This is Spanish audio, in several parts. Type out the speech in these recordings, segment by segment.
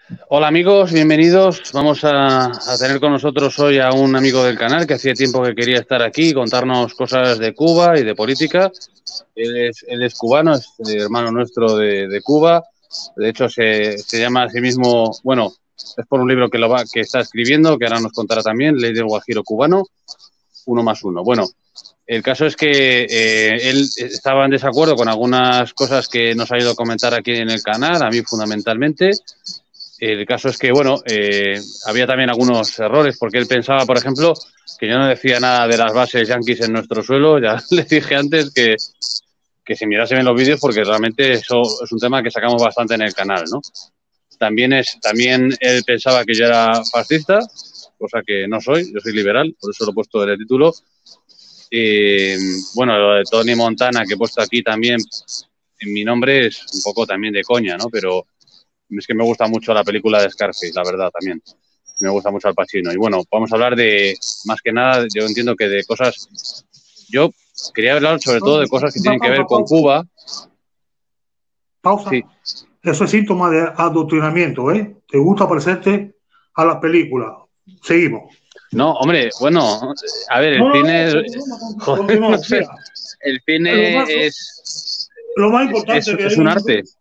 Hola amigos, bienvenidos. Vamos a tener con nosotros hoy a un amigo del canal que hacía tiempo que quería estar aquí y contarnos cosas de Cuba y de política. Él es cubano, es hermano nuestro de Cuba. De hecho, se llama a sí mismo, bueno, es por un libro que está escribiendo, que ahora nos contará también, Ley del Guajiro Cubano, 1+1. Bueno, el caso es que él estaba en desacuerdo con algunas cosas que nos ha ido a comentar aquí en el canal, a mí fundamentalmente. El caso es que, bueno, había también algunos errores, porque él pensaba, por ejemplo, que yo no decía nada de las bases yanquis en nuestro suelo. Ya le dije antes que se mirasen en los vídeos, porque realmente eso es un tema que sacamos bastante en el canal, ¿no? También él pensaba que yo era fascista, cosa que no soy, yo soy liberal, por eso lo he puesto en el título. Bueno, lo de Tony Montana, que he puesto aquí también en mi nombre, es un poco también de coña, ¿no? Pero es que me gusta mucho la película de Scarface, la verdad, también. Me gusta mucho Al Pacino. Y bueno, vamos a hablar de, más que nada, yo entiendo que de cosas... Yo quería hablar sobre todo de cosas que tienen que ver con Cuba. Pausa. Sí. Eso es síntoma de adoctrinamiento, ¿eh? Te gusta parecerte a las películas. Seguimos. No, hombre, bueno, a ver, No, el no, no, cine... Joder, no continúa. sé. Mira, El lo más, cine es, lo más es, es, importante que es hay un en... arte.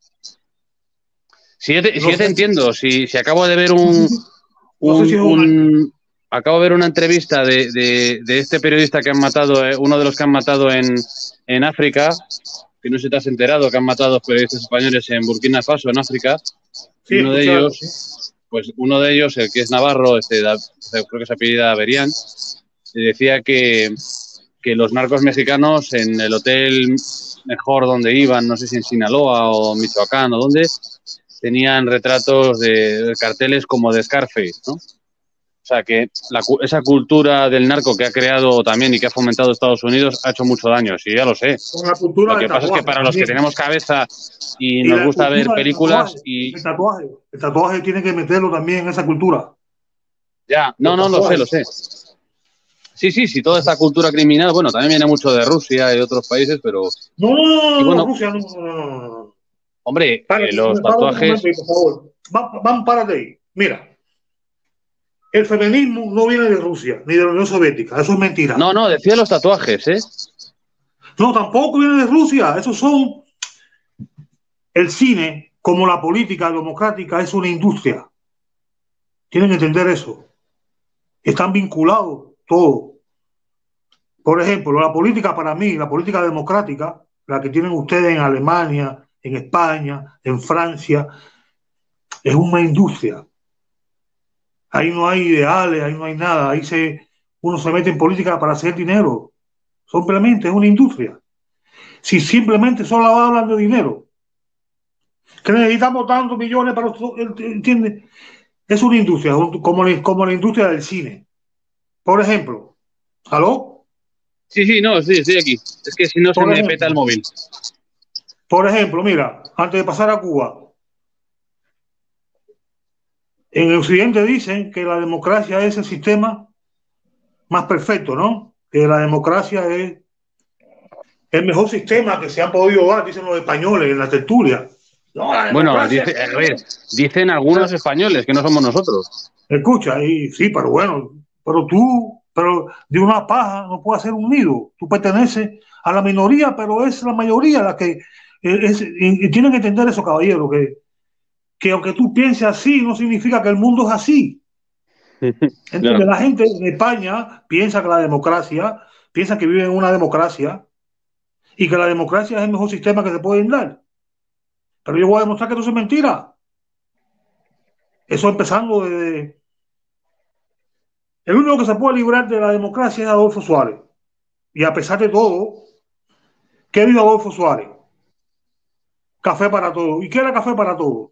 Si No yo te sé, entiendo, si acabo de ver no sé si es un arte. acabo de ver una entrevista de este periodista que han matado, uno de los que han matado en África, que no sé si te has enterado, que han matado a los periodistas españoles en Burkina Faso, en África, y Sí, escuché algo, sí. uno de ellos, el que es navarro, creo que se apellida Berián, decía que los narcos mexicanos en el hotel mejor donde iban, no sé si en Sinaloa o Michoacán o dónde, tenían retratos de carteles como de Scarface, ¿no? O sea, que esa cultura del narco que ha creado también y que ha fomentado Estados Unidos ha hecho mucho daño, sí, ya lo sé. Con la Lo cultura del que pasa es que tatuaje para los que también. tenemos cabeza y Y nos la gusta ver cultura del tatuaje. películas y... El tatuaje. El tatuaje tiene que meterlo también en esa cultura. Ya, no, Los no, lo sé, lo sé. tatuajes. Sí, toda esta cultura criminal, bueno, también viene mucho de Rusia y de otros países, pero... No, no, Y no, no, bueno, Rusia, no, no, no, no, no. hombre, los Párate un momento tatuajes... ahí, por favor. Párate ahí. Mira, el feminismo no viene de Rusia ni de la Unión Soviética. Eso es mentira. No, no, decía los tatuajes, ¿eh? No, tampoco viene de Rusia. Esos son el cine, como la política democrática, es una industria. Tienen que entender eso. Están vinculados todos. Por ejemplo, la política para mí, la política democrática, la que tienen ustedes en Alemania, en España, en Francia, es una industria. Ahí no hay ideales, ahí no hay nada. Uno se mete en política para hacer dinero. Simplemente es una industria. Si simplemente solo hablan de dinero, que necesitamos tantos millones para... ¿Entiendes? Es una industria, como la industria del cine. Por ejemplo, ¿aló? Sí, no, sí, estoy aquí. Es que si no se Por me peta el ejemplo, móvil. mira, antes de pasar a Cuba, en el Occidente dicen que la democracia es el sistema más perfecto, ¿no? Que la democracia es el mejor sistema que se han podido dar, dicen los españoles en la tertulia. No, la Bueno, democracia es... a ver, dicen algunos españoles que no somos nosotros. Escucha, y sí, pero bueno, pero de una paja no puede hacer un nido. Tú perteneces a la minoría, pero es la mayoría la que y tienen que entender eso, caballero, que aunque tú pienses así, no significa que el mundo es así. Claro. Entonces, la gente en España piensa que piensa que vive en una democracia y que la democracia es el mejor sistema que se puede dar. Pero yo voy a demostrar que eso es mentira. Eso empezando desde... El único que se puede librar de la democracia es Adolfo Suárez. Y a pesar de todo, ¿qué dijo Adolfo Suárez? Café para todos. ¿Y qué era café para todos?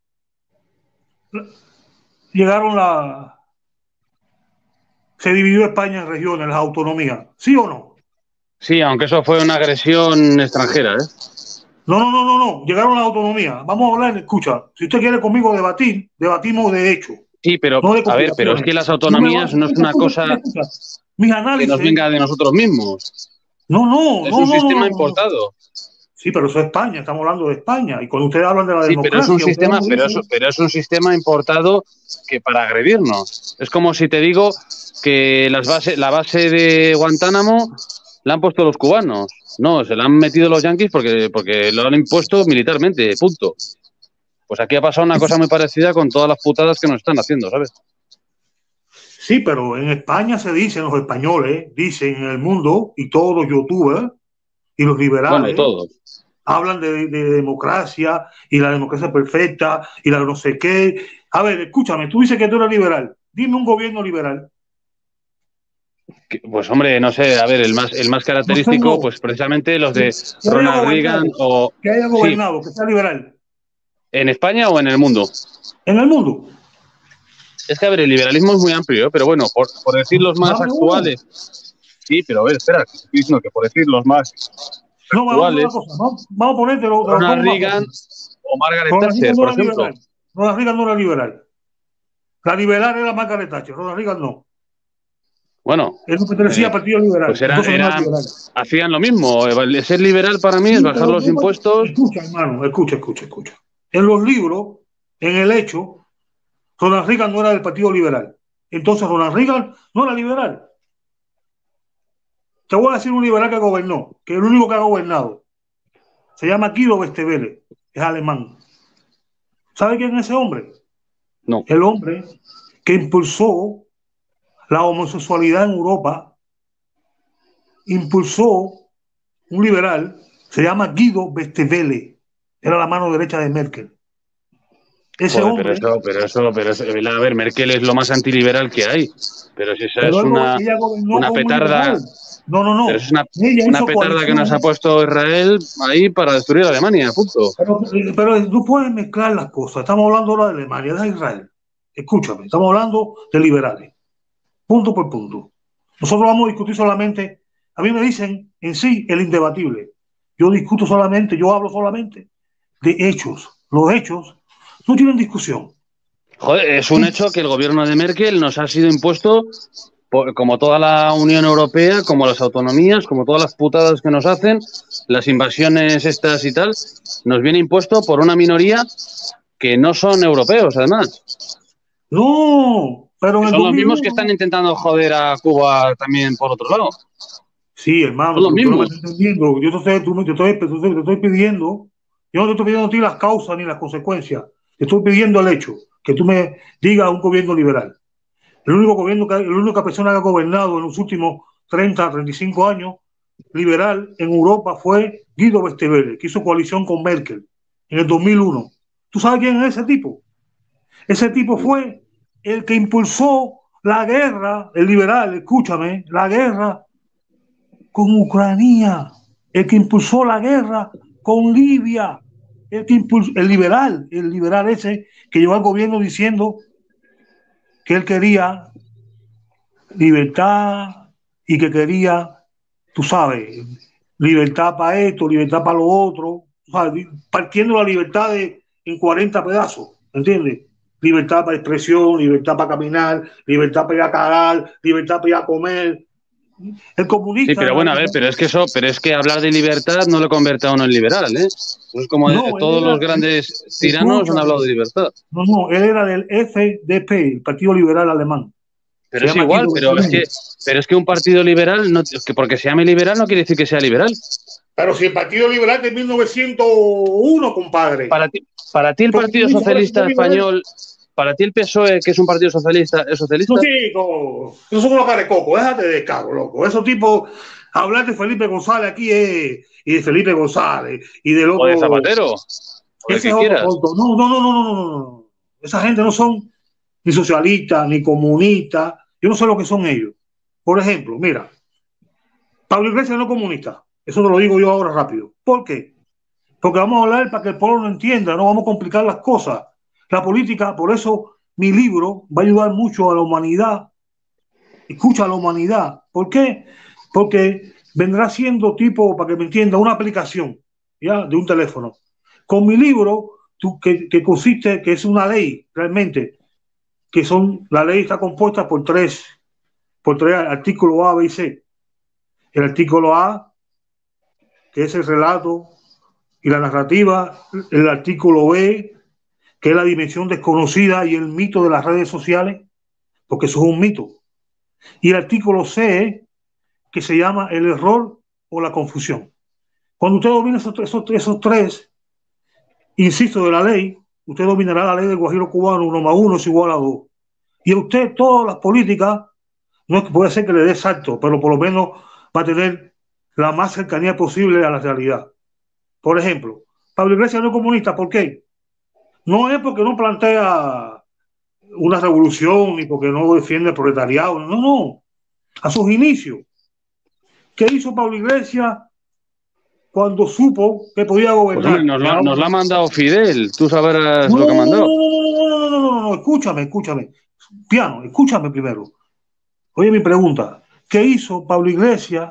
Llegaron la... Se dividió España en regiones, las autonomías. ¿Sí o no? Sí, aunque eso fue una agresión extranjera, ¿eh? No, no, no, no, no. Llegaron las autonomías. Vamos a hablar, escucha, si usted quiere conmigo debatir, debatimos de hecho, Sí, pero, no de a ver, pero es conspiraciones. que las No me vas, autonomías no es escucha, una escucha, cosa escucha, escucha. Mis que nos análisis, venga de nosotros mismos. no, no, Es no, un no, no, sistema no, no. importado. Sí, pero eso es España, estamos hablando de España. Y cuando ustedes hablan de la Sí, democracia, pero es un sistema, dicen, pero es un sistema importado que para agredirnos. Es como si te digo que la base de Guantánamo la han puesto los cubanos. No, se la han metido los yanquis porque lo han impuesto militarmente, punto. Pues aquí ha pasado una cosa muy parecida con todas las putadas que nos están haciendo, ¿sabes? sí, pero en España se dicen, los españoles, dicen en el mundo, y todos los youtubers y los Bueno, liberales todos. hablan de democracia y la democracia perfecta y la no sé qué. A ver, escúchame, tú dices que tú eres liberal. Dime un gobierno liberal. Pues hombre, no sé, a ver, el más No sé, característico, no. pues precisamente los de Que haya Ronald Reagan gobernado, o... que haya Sí, gobernado, que sea liberal. ¿en España o en el mundo? En el mundo. Es que, a ver, el liberalismo es muy amplio, pero bueno, por decir los más Dame uno. actuales, sí, pero a ver, espera, que estoy diciendo que por decir los más No, vamos a hacer una actuales, cosa. Vamos a ponerte te lo Ronald pongo más Reagan fácil. o Margaret Ronald Thatcher, Reagan no por era ejemplo. liberal. Ronald Reagan no era liberal. La liberal era Margaret Thatcher. Ronald Reagan no. Bueno, Él no pertenecía al Partido Liberal. pues Entonces no era liberal. hacían lo mismo. Ser liberal para mí es Sí, bajar los impuestos. escucha, hermano, escucha. En los libros, en el hecho, Ronald Reagan no era del Partido Liberal. Entonces Ronald Reagan no era liberal. Te voy a decir un liberal que gobernó, que es el único que ha gobernado. Se llama Guido Westerwelle, es alemán. ¿Sabe quién es ese hombre? No, El hombre que impulsó la homosexualidad en Europa, impulsó un liberal, se llama Guido Westerwelle, era la mano derecha de Merkel. Ese joder, hombre, a ver, Merkel es lo más antiliberal que hay. Pero si esa es pero ella gobernó una como un petarda, liberal. No. pero es Ella una hizo petarda que nos ha coalición, puesto Israel ahí para destruir a Alemania, punto. pero no puedes mezclar las cosas. Estamos hablando ahora de Alemania, de Israel. Escúchame, estamos hablando de liberales, punto por punto. Nosotros vamos a discutir solamente, a mí me dicen en sí el indebatible. Yo discuto solamente, yo hablo solamente de hechos. Los hechos no tienen discusión. Joder, es un hecho que el gobierno de Merkel nos ha sido impuesto, como toda la Unión Europea, como las autonomías, como todas las putadas que nos hacen, las invasiones estas y tal, nos viene impuesto por una minoría que no son europeos, además. No, pero en Que el son los mismos que 2001, están intentando joder a Cuba también por otro lado. sí, hermano, Son los pero tú no me mismos. estás entendiendo. Yo te estoy pidiendo, yo no te estoy pidiendo a ti las causas ni las consecuencias. Te estoy pidiendo el hecho, que tú me digas un gobierno liberal. La única persona que ha gobernado en los últimos 35 años liberal en Europa fue Guido Westerwelle, que hizo coalición con Merkel en el 2001. ¿Tú sabes quién es ese tipo? Ese tipo fue el que impulsó la guerra, el liberal, escúchame, la guerra con Ucrania, el que impulsó la guerra con Libia, el liberal ese que llevó al gobierno diciendo que él quería libertad y que quería, tú sabes, libertad para esto, libertad para lo otro, ¿sabes? Partiendo la libertad en 40 pedazos, ¿entiendes? Libertad para expresión, libertad para caminar, libertad para ir a cagar, libertad para ir a comer. El Sí, comunista, pero bueno, a ver, pero es que hablar de libertad no lo convierte a uno en liberal, ¿eh? Es como no, él todos los era, grandes tiranos han hablado escúchame, de libertad. no, él era del FDP, el Partido Liberal Alemán. Pero Se es llama igual, Guido Westerwelle. pero es que un partido liberal, no, que porque se llame liberal no quiere decir que sea liberal. Pero si el Partido Liberal de 1901, compadre. Para ti el ¿Por qué tú Partido dices ahora que Socialista soy liberal? Español, para ti el PSOE, que es un partido socialista, ¿es No, socialista? chico, eso son unos carecoco, déjate de cabo, loco. Esos tipos, hablar de Felipe González aquí es, y de Felipe González, y del O de otro, Zapatero, o del ese que es otro quieras. tonto. No. Esa gente no son ni socialistas, ni comunistas. Yo no sé lo que son ellos. Por ejemplo, mira, Pablo Iglesias no es comunista. Eso te lo digo yo ahora rápido. ¿Por qué? Porque vamos a hablar para que el pueblo no entienda, no vamos a complicar las cosas. La política, por eso mi libro va a ayudar mucho a la humanidad. Escucha a la humanidad. ¿Por qué? Porque vendrá siendo tipo, para que me entienda, una aplicación, ¿ya? De un teléfono. Con mi libro, que consiste, que es una ley realmente, la ley está compuesta por tres artículos A, B y C. El artículo A, que es el relato y la narrativa, el artículo B, que es la dimensión desconocida y el mito de las redes sociales, porque eso es un mito. Y el artículo C, que se llama el error o la confusión. Cuando usted domina esos tres, insisto, de la ley, usted dominará la ley del Guajiro cubano, 1 más 1 es igual a 2. Y a usted todas las políticas, no es que puede ser que le dé salto, pero por lo menos va a tener la más cercanía posible a la realidad. Por ejemplo, Pablo Iglesias no es comunista, ¿por qué? No es porque no plantea una revolución ni porque no defiende el proletariado, no, no. A sus inicios, ¿qué hizo Pablo Iglesias cuando supo que podía Pues hombre, gobernar? nos la ha mandado Fidel. Tú sabrás No, lo que ha mandado. no, escúchame. Piano, escúchame primero. Oye, mi pregunta, ¿qué hizo Pablo Iglesias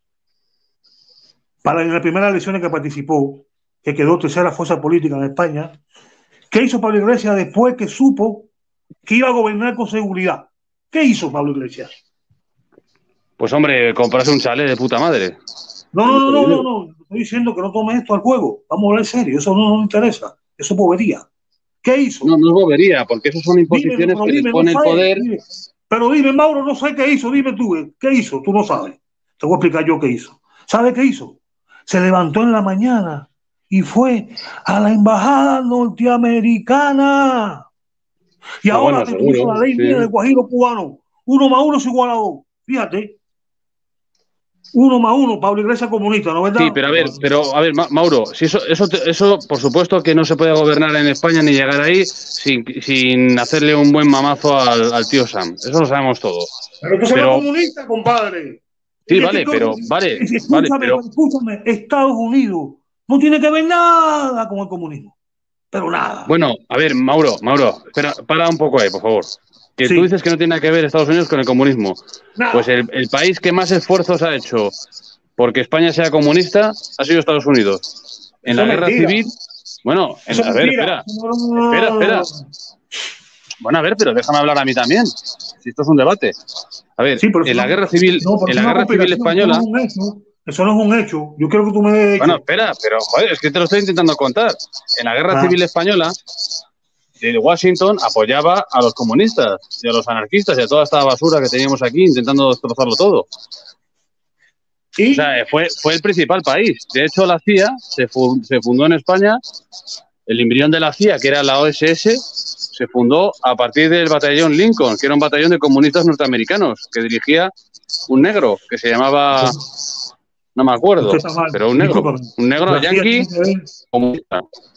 para en las primeras elecciones que participó, que quedó tercera fuerza política en España? ¿Qué hizo Pablo Iglesias después que supo que iba a gobernar con seguridad? ¿Qué hizo Pablo Iglesias? Pues hombre, comprarse un chalet de puta madre. No. Estoy diciendo que no tome esto al juego. Vamos a hablar en serio. Eso no nos interesa. Eso es bobería. ¿Qué hizo? No, no es bobería, porque eso son Dime, imposiciones pero que les dime, no pone el sabes. poder. Dime. Pero dime, Mauro, no sé qué hizo. Dime tú, ¿qué hizo? Tú no sabes. Te voy a explicar yo qué hizo. ¿Sabes qué hizo? Se levantó en la mañana y fue a la embajada norteamericana. Y Ah, ahora bueno, te puso seguro, la ley mía del sí. Guajiro cubano. 1 más 1 es igual a 2. Fíjate. 1 más 1, Pablo Iglesias comunista, ¿no Sí, verdad? pero a ver, Mauro, si eso por supuesto que no se puede gobernar en España ni llegar ahí sin hacerle un buen mamazo al tío Sam. Eso lo sabemos todo. Pero tú eres Pero, comunista, compadre. sí, vale, pero Escúchame, Estados Unidos no tiene que ver nada con el comunismo, pero nada. bueno, a ver, Mauro, espera, para un poco ahí, por favor. Que tú Sí, dices que no tiene nada que ver Estados Unidos con el comunismo. Pues nada. el país que más esfuerzos ha hecho porque España sea comunista ha sido Estados Unidos. En Eso la es guerra mentira. civil, bueno, Eso es a ver, mentira. espera. Bueno, a ver, pero déjame hablar a mí también. Si esto es un debate. A ver, Sí, pero eso no, pero en es la una guerra civil conspiración, eso no es española, un hecho. Eso no es un hecho. Yo quiero que tú me des bueno, hecho. espera, pero joder, es que te lo estoy intentando contar. En la guerra Ah, civil española, Washington apoyaba a los comunistas y a los anarquistas y a toda esta basura que teníamos aquí intentando destrozarlo todo. O sea, y fue el principal país. De hecho, la CIA se fundó en España. El embrión de la CIA, que era la OSS, se fundó a partir del batallón Lincoln, que era un batallón de comunistas norteamericanos, que dirigía un negro, que se llamaba, no me usted acuerdo, está mal. pero Discúlpame. un negro La CIA yanqui tiene que ver. comunista.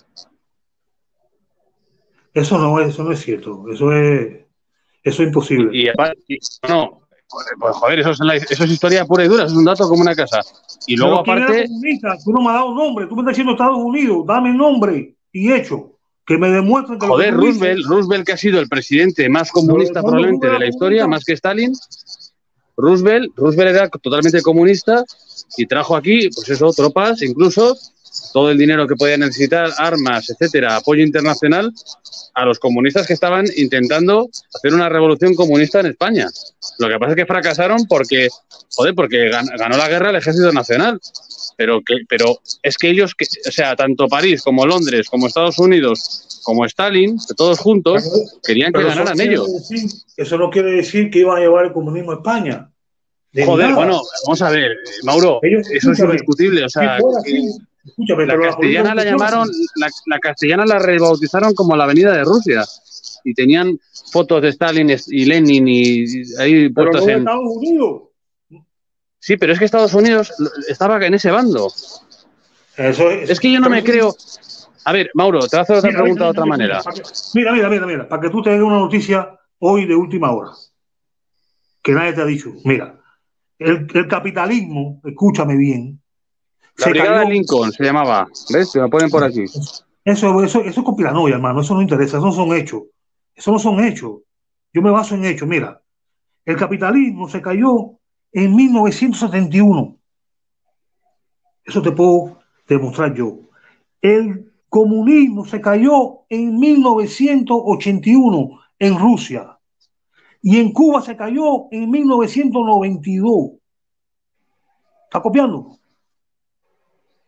Eso no es cierto. Eso es imposible. No, pues joder, eso es historia pura y dura, eso es un dato como una casa. Y luego Pero ¿quién era aparte, comunista? Tú no me has dado nombre. Tú me estás diciendo Estados Unidos. Dame nombre y hecho. Que me demuestren que lo que joder, tú dices. Roosevelt que ha sido el presidente más comunista ¿Cuándo probablemente Rubén de era la historia, comunista? más que Stalin. Roosevelt era totalmente comunista y trajo aquí, pues eso, tropas, incluso todo el dinero que podía necesitar, armas, etcétera, apoyo internacional a los comunistas que estaban intentando hacer una revolución comunista en España. Lo que pasa es que fracasaron porque ganó la guerra el Ejército Nacional. Pero es que ellos, o sea, tanto París como Londres, como Estados Unidos, como Stalin, todos juntos, querían que Pero ganaran ellos. eso no quiere decir que iban a llevar el comunismo a España. De Joder, nada. bueno, vamos a ver, Mauro, Ellos, eso es escúchame, indiscutible. O si sea, fuera así, escúchame, la pero la política castellana no la funciona llamaron, así. la castellana la rebautizaron como la Avenida de Rusia. Y tenían fotos de Stalin y Lenin y ahí Pero puestas no de en. Estados Unidos. Sí, pero es que Estados Unidos estaba en ese bando. Eso es. Es que yo no me creo. A ver, Mauro, te voy a hacer otra pregunta de otra manera. Mira, para que tú tengas una noticia hoy de última hora, que nadie te ha dicho. Mira, el capitalismo, escúchame bien, La se Brigada cayó. Lincoln se llamaba. ¿Ves? Se me ponen por aquí. Eso es conspiranoia, hermano. Eso no interesa. Eso no son hechos. Eso no son hechos. Yo me baso en hechos. Mira, el capitalismo se cayó en 1971. Eso te puedo demostrar yo. El comunismo se cayó en 1981 en Rusia y en Cuba se cayó en 1992. ¿Está copiando?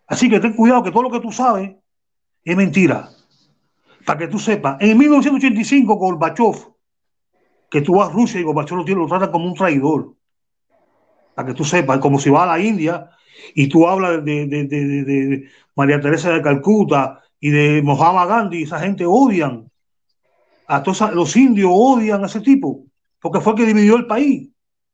Así que ten cuidado que todo lo que tú sabes es mentira. Para que tú sepas, en 1985 Gorbachev, que tú vas a Rusia y Gorbachev lo trata como un traidor. Para que tú sepas, como si vas a la India y tú hablas de María Teresa de Calcuta y de Mohammed Gandhi, esa gente odian a todos los indios, odian a ese tipo, porque fue el que dividió el país.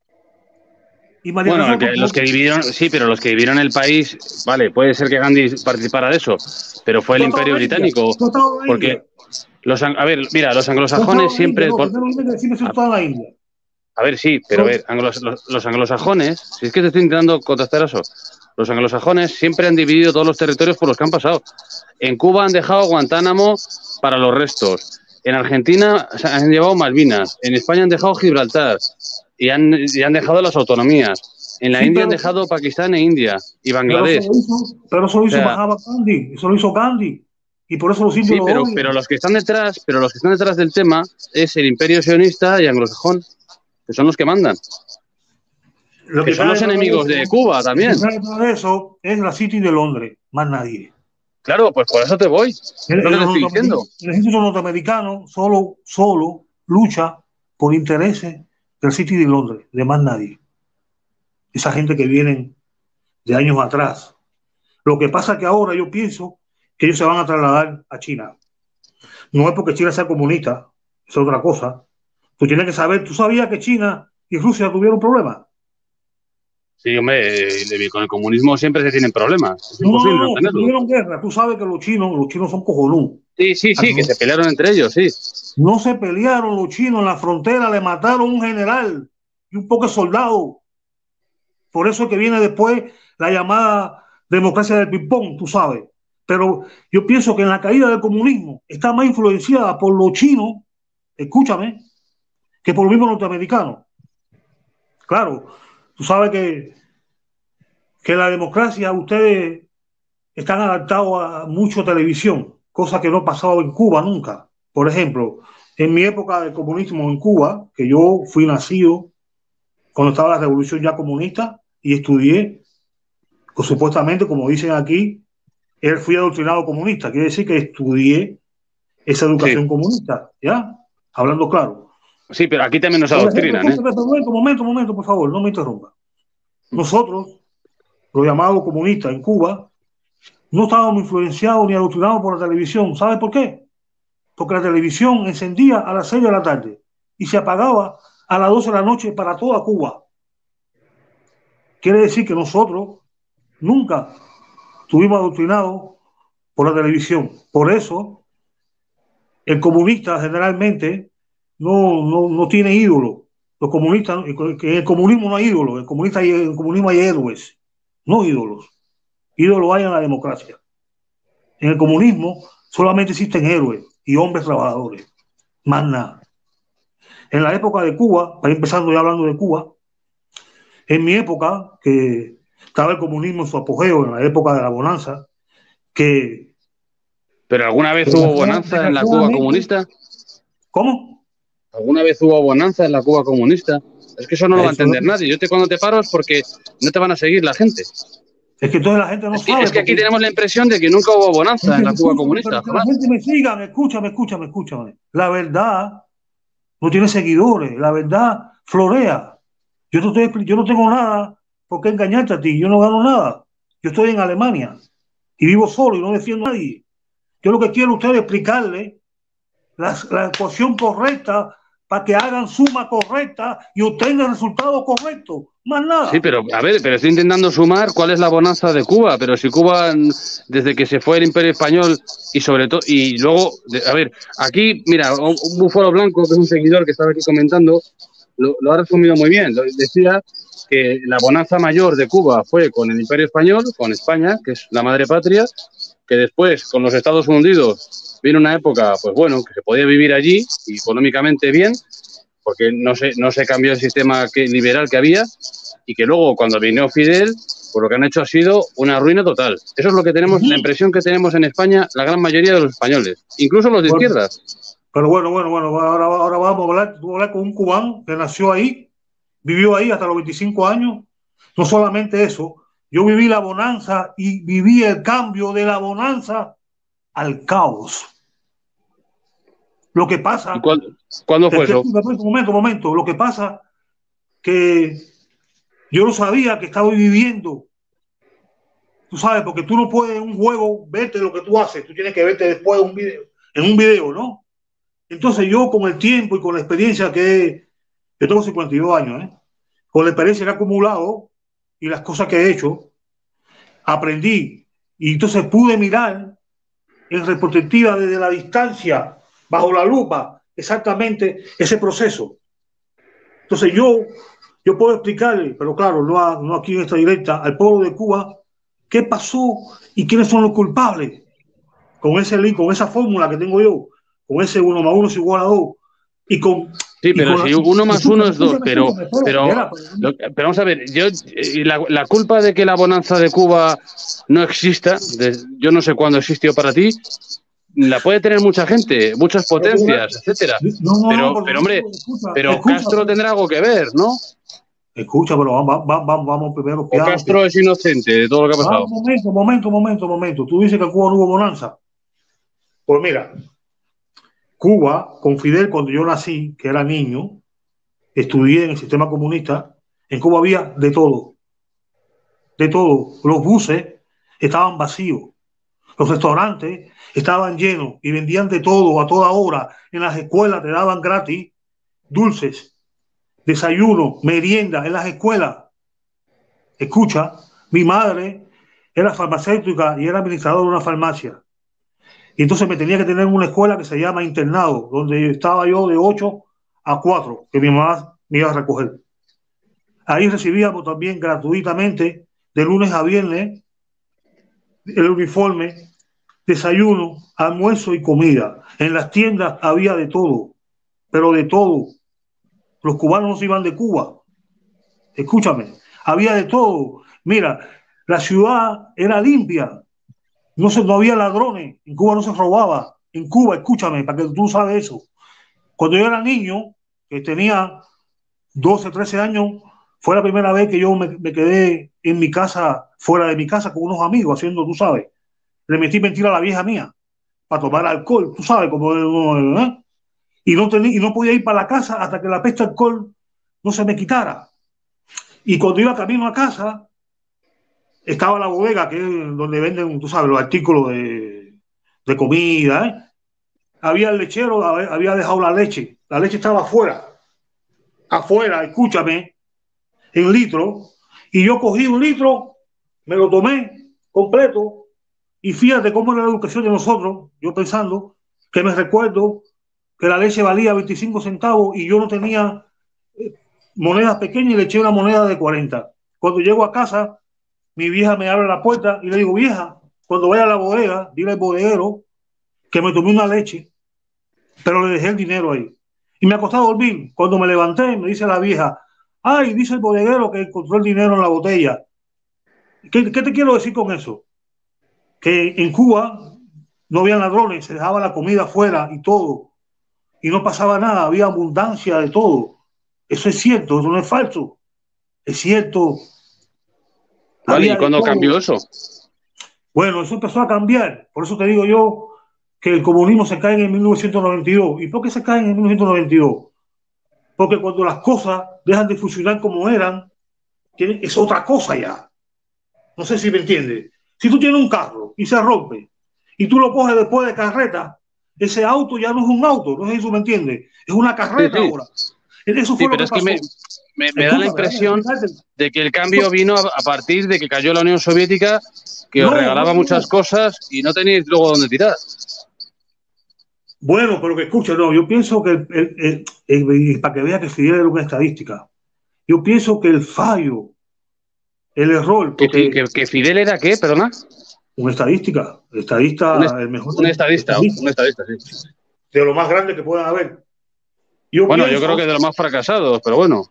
Y María Bueno, Teresa los que dividieron, sí, pero los que dividieron el país, vale, puede ser que Gandhi participara de eso, pero fue el tú has estado Imperio en la India, Británico, tú has estado en la porque India, a ver, mira, los tú has estado anglosajones en la India, siempre, no, primero dime que decime si tú has estado en la India. a ver, sí, pero a ver, los anglosajones, si es que te estoy intentando contestar eso, los anglosajones siempre han dividido todos los territorios por los que han pasado. En Cuba han dejado Guantánamo para los restos. En Argentina han llevado Malvinas. En España han dejado Gibraltar y han dejado las autonomías. En la Sí, India han dejado Pakistán e India y Bangladesh. pero eso lo O hizo sea, Mahatma Gandhi, eso lo hizo Gandhi, y por eso los indios sí, lo pero odian. los que están detrás del tema es el Imperio sionista y anglosajón, que son los que mandan, Lo que que son está los detrás de enemigos eso, de Cuba lo que también. está detrás de eso es la City de Londres, más nadie. Claro, pues por eso te voy. Es lo que te estoy diciendo. El ejército norteamericano solo lucha por intereses del City de Londres, de más nadie. Esa gente que vienen de años atrás. Lo que pasa es que ahora yo pienso que ellos se van a trasladar a China. No es porque China sea comunista, es otra cosa. Tú tienes que saber, tú sabías que China y Rusia tuvieron problemas. Sí, hombre, con el comunismo siempre se tienen problemas. Es imposible no Que tenerlos. tuvieron guerra. Tú sabes que los chinos son cojonudos. Sí, sí, sí, que se pelearon entre ellos, sí. No se pelearon los chinos en la frontera, le mataron un general y un poco de soldados. Por eso es que viene después la llamada democracia del ping-pong, tú sabes. Pero yo pienso que en la caída del comunismo está más influenciada por los chinos, escúchame, que por los mismos norteamericanos. Claro, tú sabes que la democracia, ustedes están adaptados a mucho televisión, cosa que no ha pasado en Cuba nunca. Por ejemplo, en mi época de comunismo en Cuba, que yo fui nacido cuando estaba la revolución ya comunista y estudié, pues supuestamente, como dicen aquí, fui adoctrinado comunista. Quiere decir que estudié esa Sí, educación comunista, ¿ya? Hablando claro. sí, pero aquí también nos Por ejemplo, adoctrinan, ¿eh? momento, por favor, no me interrumpa. Nosotros, los llamados comunistas en Cuba, no estábamos influenciados ni adoctrinados por la televisión. ¿Sabe por qué? Porque la televisión encendía a las 6 de la tarde y se apagaba a las 12 de la noche para toda Cuba. Quiere decir que nosotros nunca estuvimos adoctrinados por la televisión. Por eso, el comunista generalmente no tiene ídolo. Los comunistas, en el comunismo no hay ídolos, en el comunismo hay héroes, no ídolos. Ídolos hay en la democracia. En el comunismo solamente existen héroes y hombres trabajadores, más nada. En la época de Cuba, para ir empezando ya hablando de Cuba, en mi época, que estaba el comunismo en su apogeo, en la época de la bonanza, que Pero ¿alguna vez hubo bonanza en la Cuba desgraciadamente, comunista? ¿cómo? ¿Alguna vez hubo bonanza en la Cuba comunista? Es que eso no lo va a Eso entender nadie. Yo cuando te paro es porque no te van a seguir la gente. es que entonces la gente no sabe, Es que aquí porque tenemos la impresión de que nunca hubo bonanza en la Cuba escúchame, comunista, pero que la jamás. gente me siga, escúchame. La verdad no tiene seguidores, la verdad florea. Yo no tengo nada por qué engañarte a ti, yo no gano nada. Yo estoy en Alemania y vivo solo y no defiendo a nadie. Yo lo que quiero a ustedes es explicarle la ecuación correcta para que hagan suma correcta y obtengan resultados correctos. Más Sí, nada. pero a ver, pero estoy intentando sumar cuál es la bonanza de Cuba, pero si Cuba, desde que se fue el Imperio Español y sobre todo, y luego, a ver, aquí, mira, un búfalo blanco, que es un seguidor que estaba aquí comentando, lo ha resumido muy bien. Decía que la bonanza mayor de Cuba fue con el Imperio Español, con España, que es la madre patria, que después, con los Estados Unidos, vino una época, pues bueno, que se podía vivir allí, y económicamente bien, porque no se cambió el sistema liberal que había, y que luego cuando vino Fidel, pues lo que han hecho ha sido una ruina total. Eso es lo que tenemos, la impresión que tenemos en España, la gran mayoría de los españoles, incluso los de Bueno, izquierdas. pero bueno, ahora vamos a hablar con un cubano que nació ahí, vivió ahí hasta los 25 años. No solamente eso, Yo viví la bonanza y viví el cambio de la bonanza al caos. Lo que pasa... ¿Y cuándo fue eso? Un momento. Lo que pasa que yo no sabía que estaba viviendo. Tú sabes, porque tú no puedes en un juego verte lo que tú haces. Tú tienes que verte después en un video, ¿no? Entonces yo con el tiempo y con la experiencia yo tengo 52 años, ¿eh? Con la experiencia que he acumulado y las cosas que he hecho, aprendí. Y entonces pude mirar en retrospectiva desde la distancia, bajo la lupa, exactamente ese proceso. Entonces yo puedo explicarle, pero claro, no aquí en esta directa, al pueblo de Cuba, qué pasó y quiénes son los culpables. Con esa fórmula que tengo yo, con ese 1 más 1 es igual a 2, y con... Sí, pero si 1 más 1 es 2, pero vamos a ver, la culpa de que la bonanza de Cuba no exista, yo no sé cuándo existió para ti, la puede tener mucha gente, muchas potencias, etcétera. Pero hombre, Castro tendrá algo que ver, ¿no? Escucha, pero vamos primero. ¿O Castro es inocente de todo lo que ha pasado? Momento. Tú dices que en Cuba no hubo bonanza. Pues mira, Cuba, con Fidel, cuando yo nací, que era niño, estudié en el sistema comunista, en Cuba había de todo. De todo. Los buses estaban vacíos. Los restaurantes estaban llenos y vendían de todo a toda hora. En las escuelas te daban gratis dulces, desayuno, merienda en las escuelas. Escucha, mi madre era farmacéutica y era administradora de una farmacia. Y entonces me tenía que tener en una escuela que se llama internado, donde estaba yo de 8 a 4, que mi mamá me iba a recoger. Ahí recibíamos también gratuitamente, de lunes a viernes, el uniforme, desayuno, almuerzo y comida. En las tiendas había de todo, pero de todo. Los cubanos no se iban de Cuba. Escúchame, había de todo. Mira, la ciudad era limpia. No había ladrones. En Cuba no se robaba. En Cuba, escúchame, para que tú sabes eso. Cuando yo era niño, que tenía 12, 13 años, fue la primera vez que yo me quedé en mi casa, fuera de mi casa, con unos amigos, haciendo, tú sabes, le metí mentira a la vieja mía para tomar alcohol, tú sabes, como ¿eh? Y no podía ir para la casa hasta que la peste alcohol no se me quitara. Y cuando iba camino a casa, estaba la bodega, que es donde venden, tú sabes, los artículos de comida, ¿eh? Había el lechero, había dejado la leche estaba afuera, escúchame, en litro, y yo cogí un litro, me lo tomé completo, y fíjate cómo era la educación de nosotros, yo pensando, que me recuerdo que la leche valía 25 centavos y yo no tenía monedas pequeñas y le eché una moneda de 40. Cuando llego a casa, mi vieja me abre la puerta y le digo, vieja, cuando vaya a la bodega, dile al bodeguero que me tomé una leche, pero le dejé el dinero ahí. Y me acosté a dormir. Cuando me levanté, me dice la vieja, ay, dice el bodeguero que encontró el dinero en la botella. ¿Qué te quiero decir con eso? Que en Cuba no había ladrones, se dejaba la comida afuera y todo. Y no pasaba nada, había abundancia de todo. Eso es cierto, eso no es falso. Es cierto. Vale, ¿y cuándo cambió eso? Bueno, eso empezó a cambiar. Por eso te digo yo que el comunismo se cae en 1992. ¿Y por qué se cae en 1992? Porque cuando las cosas dejan de funcionar como eran, es otra cosa ya. No sé si me entiendes. Si tú tienes un carro y se rompe y tú lo coges después de carreta, ese auto ya no es un auto, no sé si tú me entiendes. Es una carreta ahora. Eso fue lo que pasó. Es que me da la impresión de que el cambio vino a partir de que cayó la Unión Soviética, que os regalaba muchas cosas y no tenéis luego dónde tirar. Bueno, pero que escucha, no, yo pienso que, para que vea que Fidel era una estadística, yo pienso que el fallo, el error... ¿Que Fidel era qué, perdona? Un estadista, el mejor... Un estadista, sí. De lo más grande que puedan haber. Yo creo que de los más fracasados, pero bueno.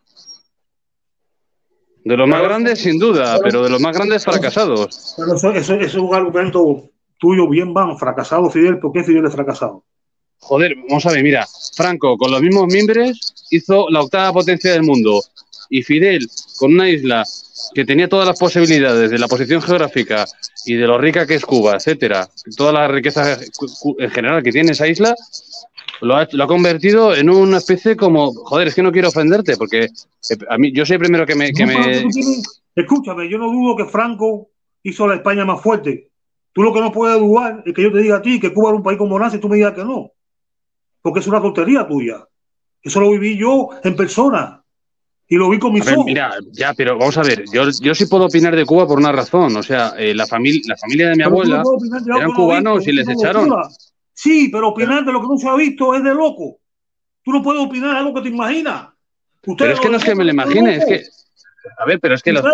De los más grandes, sin duda, pero de los más grandes fracasados. Pero eso es un argumento tuyo bien vano. Fracasado Fidel, ¿por qué Fidel es fracasado? Joder, vamos a ver, mira, Franco, con los mismos mimbres, hizo la 8ª potencia del mundo. y Fidel, con una isla que tenía todas las posibilidades de la posición geográfica y de lo rica que es Cuba, etcétera, toda la riqueza en general que tiene esa isla, lo ha convertido en una especie como, joder, es que no quiero ofenderte, porque a mí, yo soy el primero que me... Escúchame, yo no dudo que Franco hizo la España más fuerte. Tú lo que no puedes dudar es que yo te diga a ti que Cuba era un país con bonanza y tú me digas que no. Porque es una tontería tuya. Eso lo viví yo en persona y lo vi con mis ojos. Mira, ya, pero vamos a ver, yo sí puedo opinar de Cuba por una razón. O sea, la familia de mi abuela eran cubanos y les echaron. Sí, pero opinar de lo que no se ha visto es de loco. Tú no puedes opinar algo que te imaginas. Pero es que no es que me lo imagine, es que... A ver, pero es que los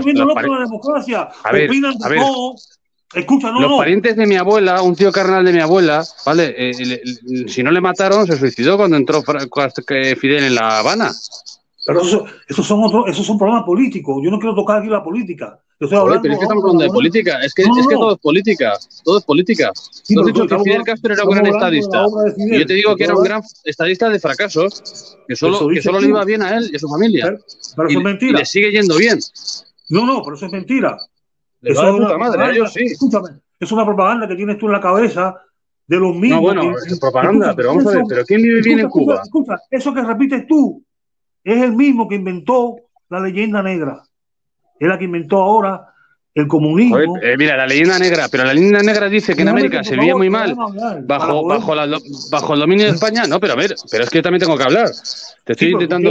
parientes de mi abuela, un tío carnal de mi abuela, ¿vale? Si no le mataron, se suicidó cuando entró Fidel en La Habana. Pero esos son problemas políticos. Yo no quiero tocar aquí la política. Yo estoy hablando, pero es que estamos hablando de política. Es que todo es política. Todo es política. Tú has dicho que Fidel Castro era un gran estadista. Y yo te digo que era un gran estadista de fracasos, que solo le iba bien a él y a su familia. Pero eso es mentira. Y le sigue yendo bien. No, pero eso es mentira. Eso es puta madre, yo sí. Escúchame, es una propaganda que tienes tú en la cabeza de los mismos. No, bueno, es propaganda, pero vamos a ver, ¿pero quién vive bien en Cuba? Escucha, eso que repites tú es el mismo que inventó la leyenda negra. Es la que inventó ahora el comunismo. Joder, mira, la leyenda negra, pero la leyenda negra dice que en América se vivía muy mal bajo el dominio de España. No, pero a ver, pero es que yo también tengo que hablar. Te estoy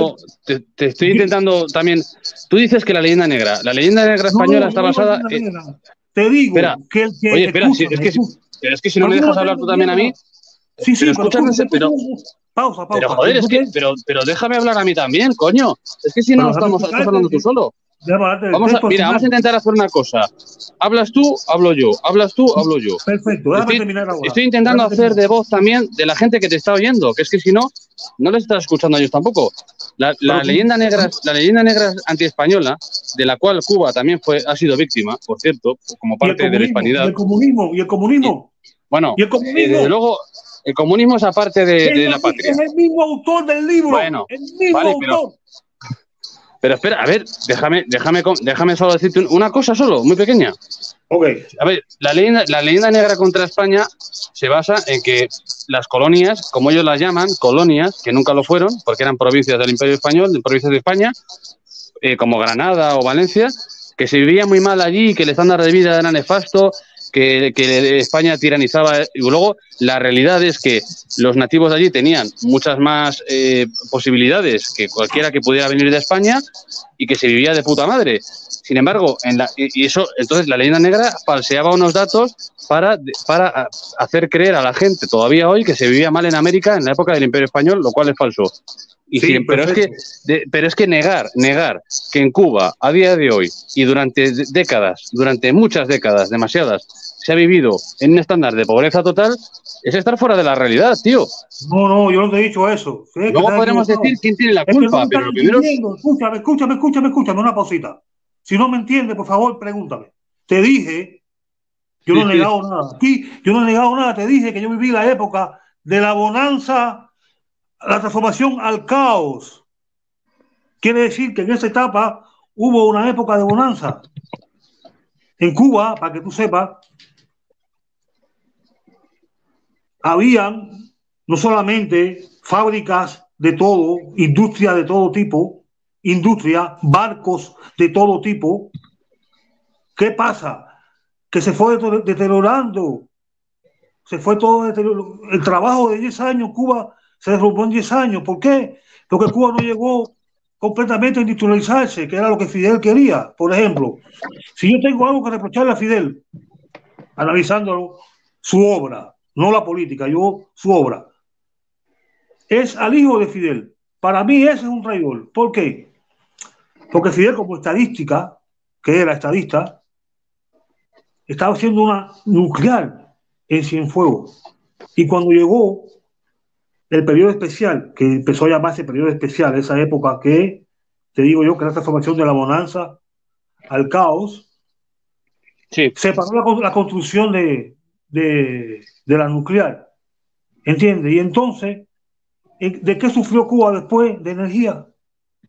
intentando también. Tú dices que la leyenda negra española está basada. Te digo que el que. Oye, espera, es que si no me dejas hablar tú también a mí. Sí, pero escúchame, pausa. Pero joder, pero déjame hablar a mí también, coño. Es que si no estás hablando tú solo. Vamos a intentar hacer una cosa. Hablas tú, hablo yo. Hablas tú, hablo yo. Perfecto, déjame terminar ahora. Estoy intentando hacer de voz también de la gente que te está oyendo, que es que si no, no les estás escuchando a ellos tampoco. La leyenda negra antiespañola, de la cual Cuba también ha sido víctima, por cierto, como parte de la hispanidad. ¿Y el comunismo? Bueno, desde luego, el comunismo es aparte de la patria. Es el mismo autor del libro. Bueno, el mismo autor. Pero espera, a ver, déjame solo decirte una cosa solo, muy pequeña. Ok. A ver, la leyenda negra contra España se basa en que las colonias, como ellos las llaman, colonias, que nunca lo fueron, porque eran provincias del Imperio Español, de provincias de España, como Granada o Valencia, que se vivía muy mal allí, que el estándar de vida era nefasto, que España tiranizaba. Y luego la realidad es que los nativos de allí tenían muchas más posibilidades que cualquiera que pudiera venir de España y que se vivía de puta madre. Sin embargo, entonces la leyenda negra falseaba unos datos para hacer creer a la gente todavía hoy que se vivía mal en América en la época del Imperio Español, lo cual es falso. Pero es que negar que en Cuba, a día de hoy, y durante muchas décadas, demasiadas, se ha vivido en un estándar de pobreza total, es estar fuera de la realidad, tío. No, yo no te he dicho eso. Luego podremos decir quién tiene la culpa, pero lo primero... Escúchame, una pausita. Si no me entiendes, por favor, pregúntame. Te dije, yo no he negado nada. Aquí, yo no he negado nada. Te dije que yo viví la época de la bonanza, la transformación al caos. Quiere decir que en esa etapa hubo una época de bonanza. En Cuba, para que tú sepas, habían no solamente fábricas de todo, industria de todo tipo, barcos de todo tipo. ¿Qué pasa? Que se fue deteriorando. Se fue todo deteriorando. El trabajo de 10 años, Cuba se derrumbó en 10 años. ¿Por qué? Porque Cuba no llegó completamente a industrializarse, que era lo que Fidel quería. Por ejemplo, si yo tengo algo que reprocharle a Fidel, analizándolo, su obra, no la política, su obra, es al hijo de Fidel. Para mí ese es un traidor. ¿Por qué? Porque Fidel, como estadística, que era estadista, estaba haciendo una nuclear en Cienfuegos. Y cuando llegó el periodo especial, que empezó a llamarse periodo especial, esa época que, te digo yo, que era la transformación de la bonanza al caos, sí, se paró la construcción de la nuclear. ¿Entiendes? Y entonces, ¿de qué sufrió Cuba después? De energía.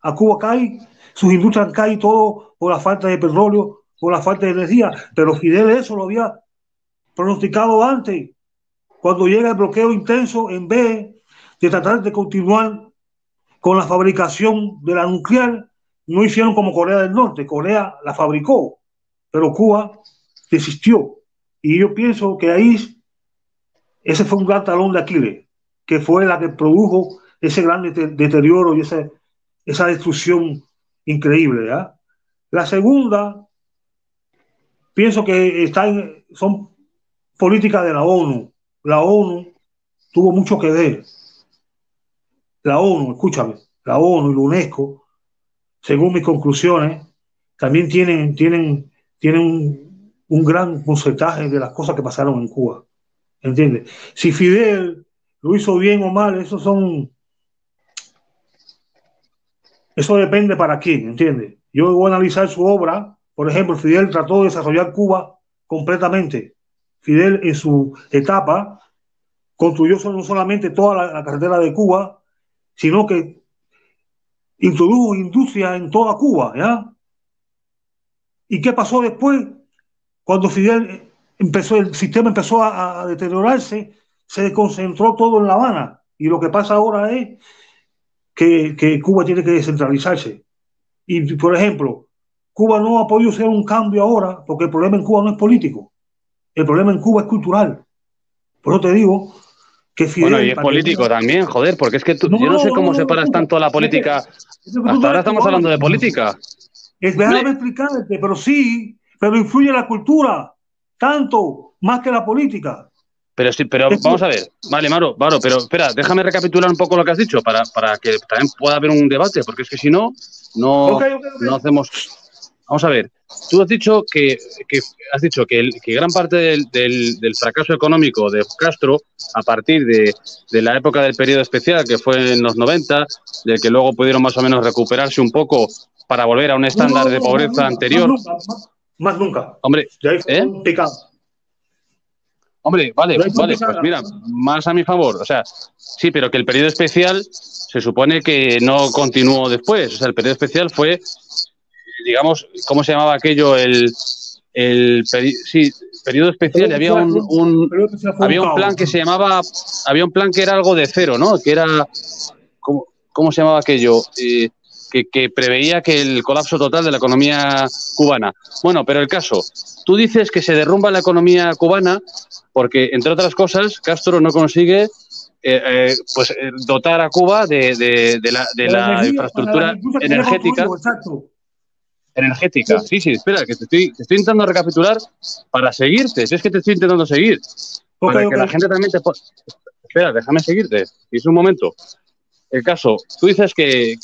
A Cuba cae, sus industrias caen todo por la falta de petróleo, por la falta de energía. Pero Fidel eso lo había pronosticado antes. Cuando llega el bloqueo intenso, en vez de tratar de continuar con la fabricación de la nuclear, no hicieron como Corea del Norte. Corea la fabricó, pero Cuba desistió. Y yo pienso que ahí ese fue un gran talón de Aquiles, que fue la que produjo ese gran deterioro y esa destrucción increíble. ¿Ya? La segunda, pienso que son políticas de la ONU. La ONU tuvo mucho que ver. La ONU, escúchame, la ONU y la UNESCO, según mis conclusiones, también tienen un gran porcentaje de las cosas que pasaron en Cuba. ¿Entiendes? Si Fidel lo hizo bien o mal, eso depende para quién, ¿entiendes? Yo voy a analizar su obra. Por ejemplo, Fidel trató de desarrollar Cuba completamente. Fidel en su etapa construyó no solamente toda la carretera de Cuba, sino que introdujo industria en toda Cuba, ¿ya? ¿Y qué pasó después? Cuando Fidel el sistema empezó a deteriorarse, se concentró todo en La Habana. Y lo que pasa ahora es que Cuba tiene que descentralizarse. Y, por ejemplo, Cuba no ha podido hacer un cambio ahora porque el problema en Cuba no es político. El problema en Cuba es cultural. Por eso te digo que Fidel... Bueno, y es político también, joder, porque es que yo no sé cómo separas tanto la política. Hasta ahora estamos hablando de política. Déjame explicarte, pero sí, pero influye la cultura, tanto, más que la política. Pero sí, pero vamos a ver. Vale, Mauro, pero espera, déjame recapitular un poco lo que has dicho para que también pueda haber un debate, porque es que si no, no hacemos... Vamos a ver, tú has dicho que gran parte del fracaso económico de Castro, a partir de la época del periodo especial, que fue en los 90, del que luego pudieron más o menos recuperarse un poco para volver a un estándar de pobreza anterior. Más nunca. Hombre, Hombre, vale, pues mira, más a mi favor. O sea, sí, pero que el periodo especial se supone que no continuó después. O sea, el periodo especial fue, digamos, ¿cómo se llamaba aquello? Periodo especial, y había un plan que se llamaba, había un plan que era algo de cero, ¿no? Que era, ¿cómo se llamaba aquello? Que preveía que el colapso total de la economía cubana. Bueno, pero el caso, tú dices que se derrumba la economía cubana porque, entre otras cosas, Castro no consigue dotar a Cuba de la infraestructura energética. Energética. Sí, espera, que te estoy intentando recapitular para seguirte. Si es que te estoy intentando seguir. Para que la gente también te... Espera, déjame seguirte. Es un momento. El caso, tú dices que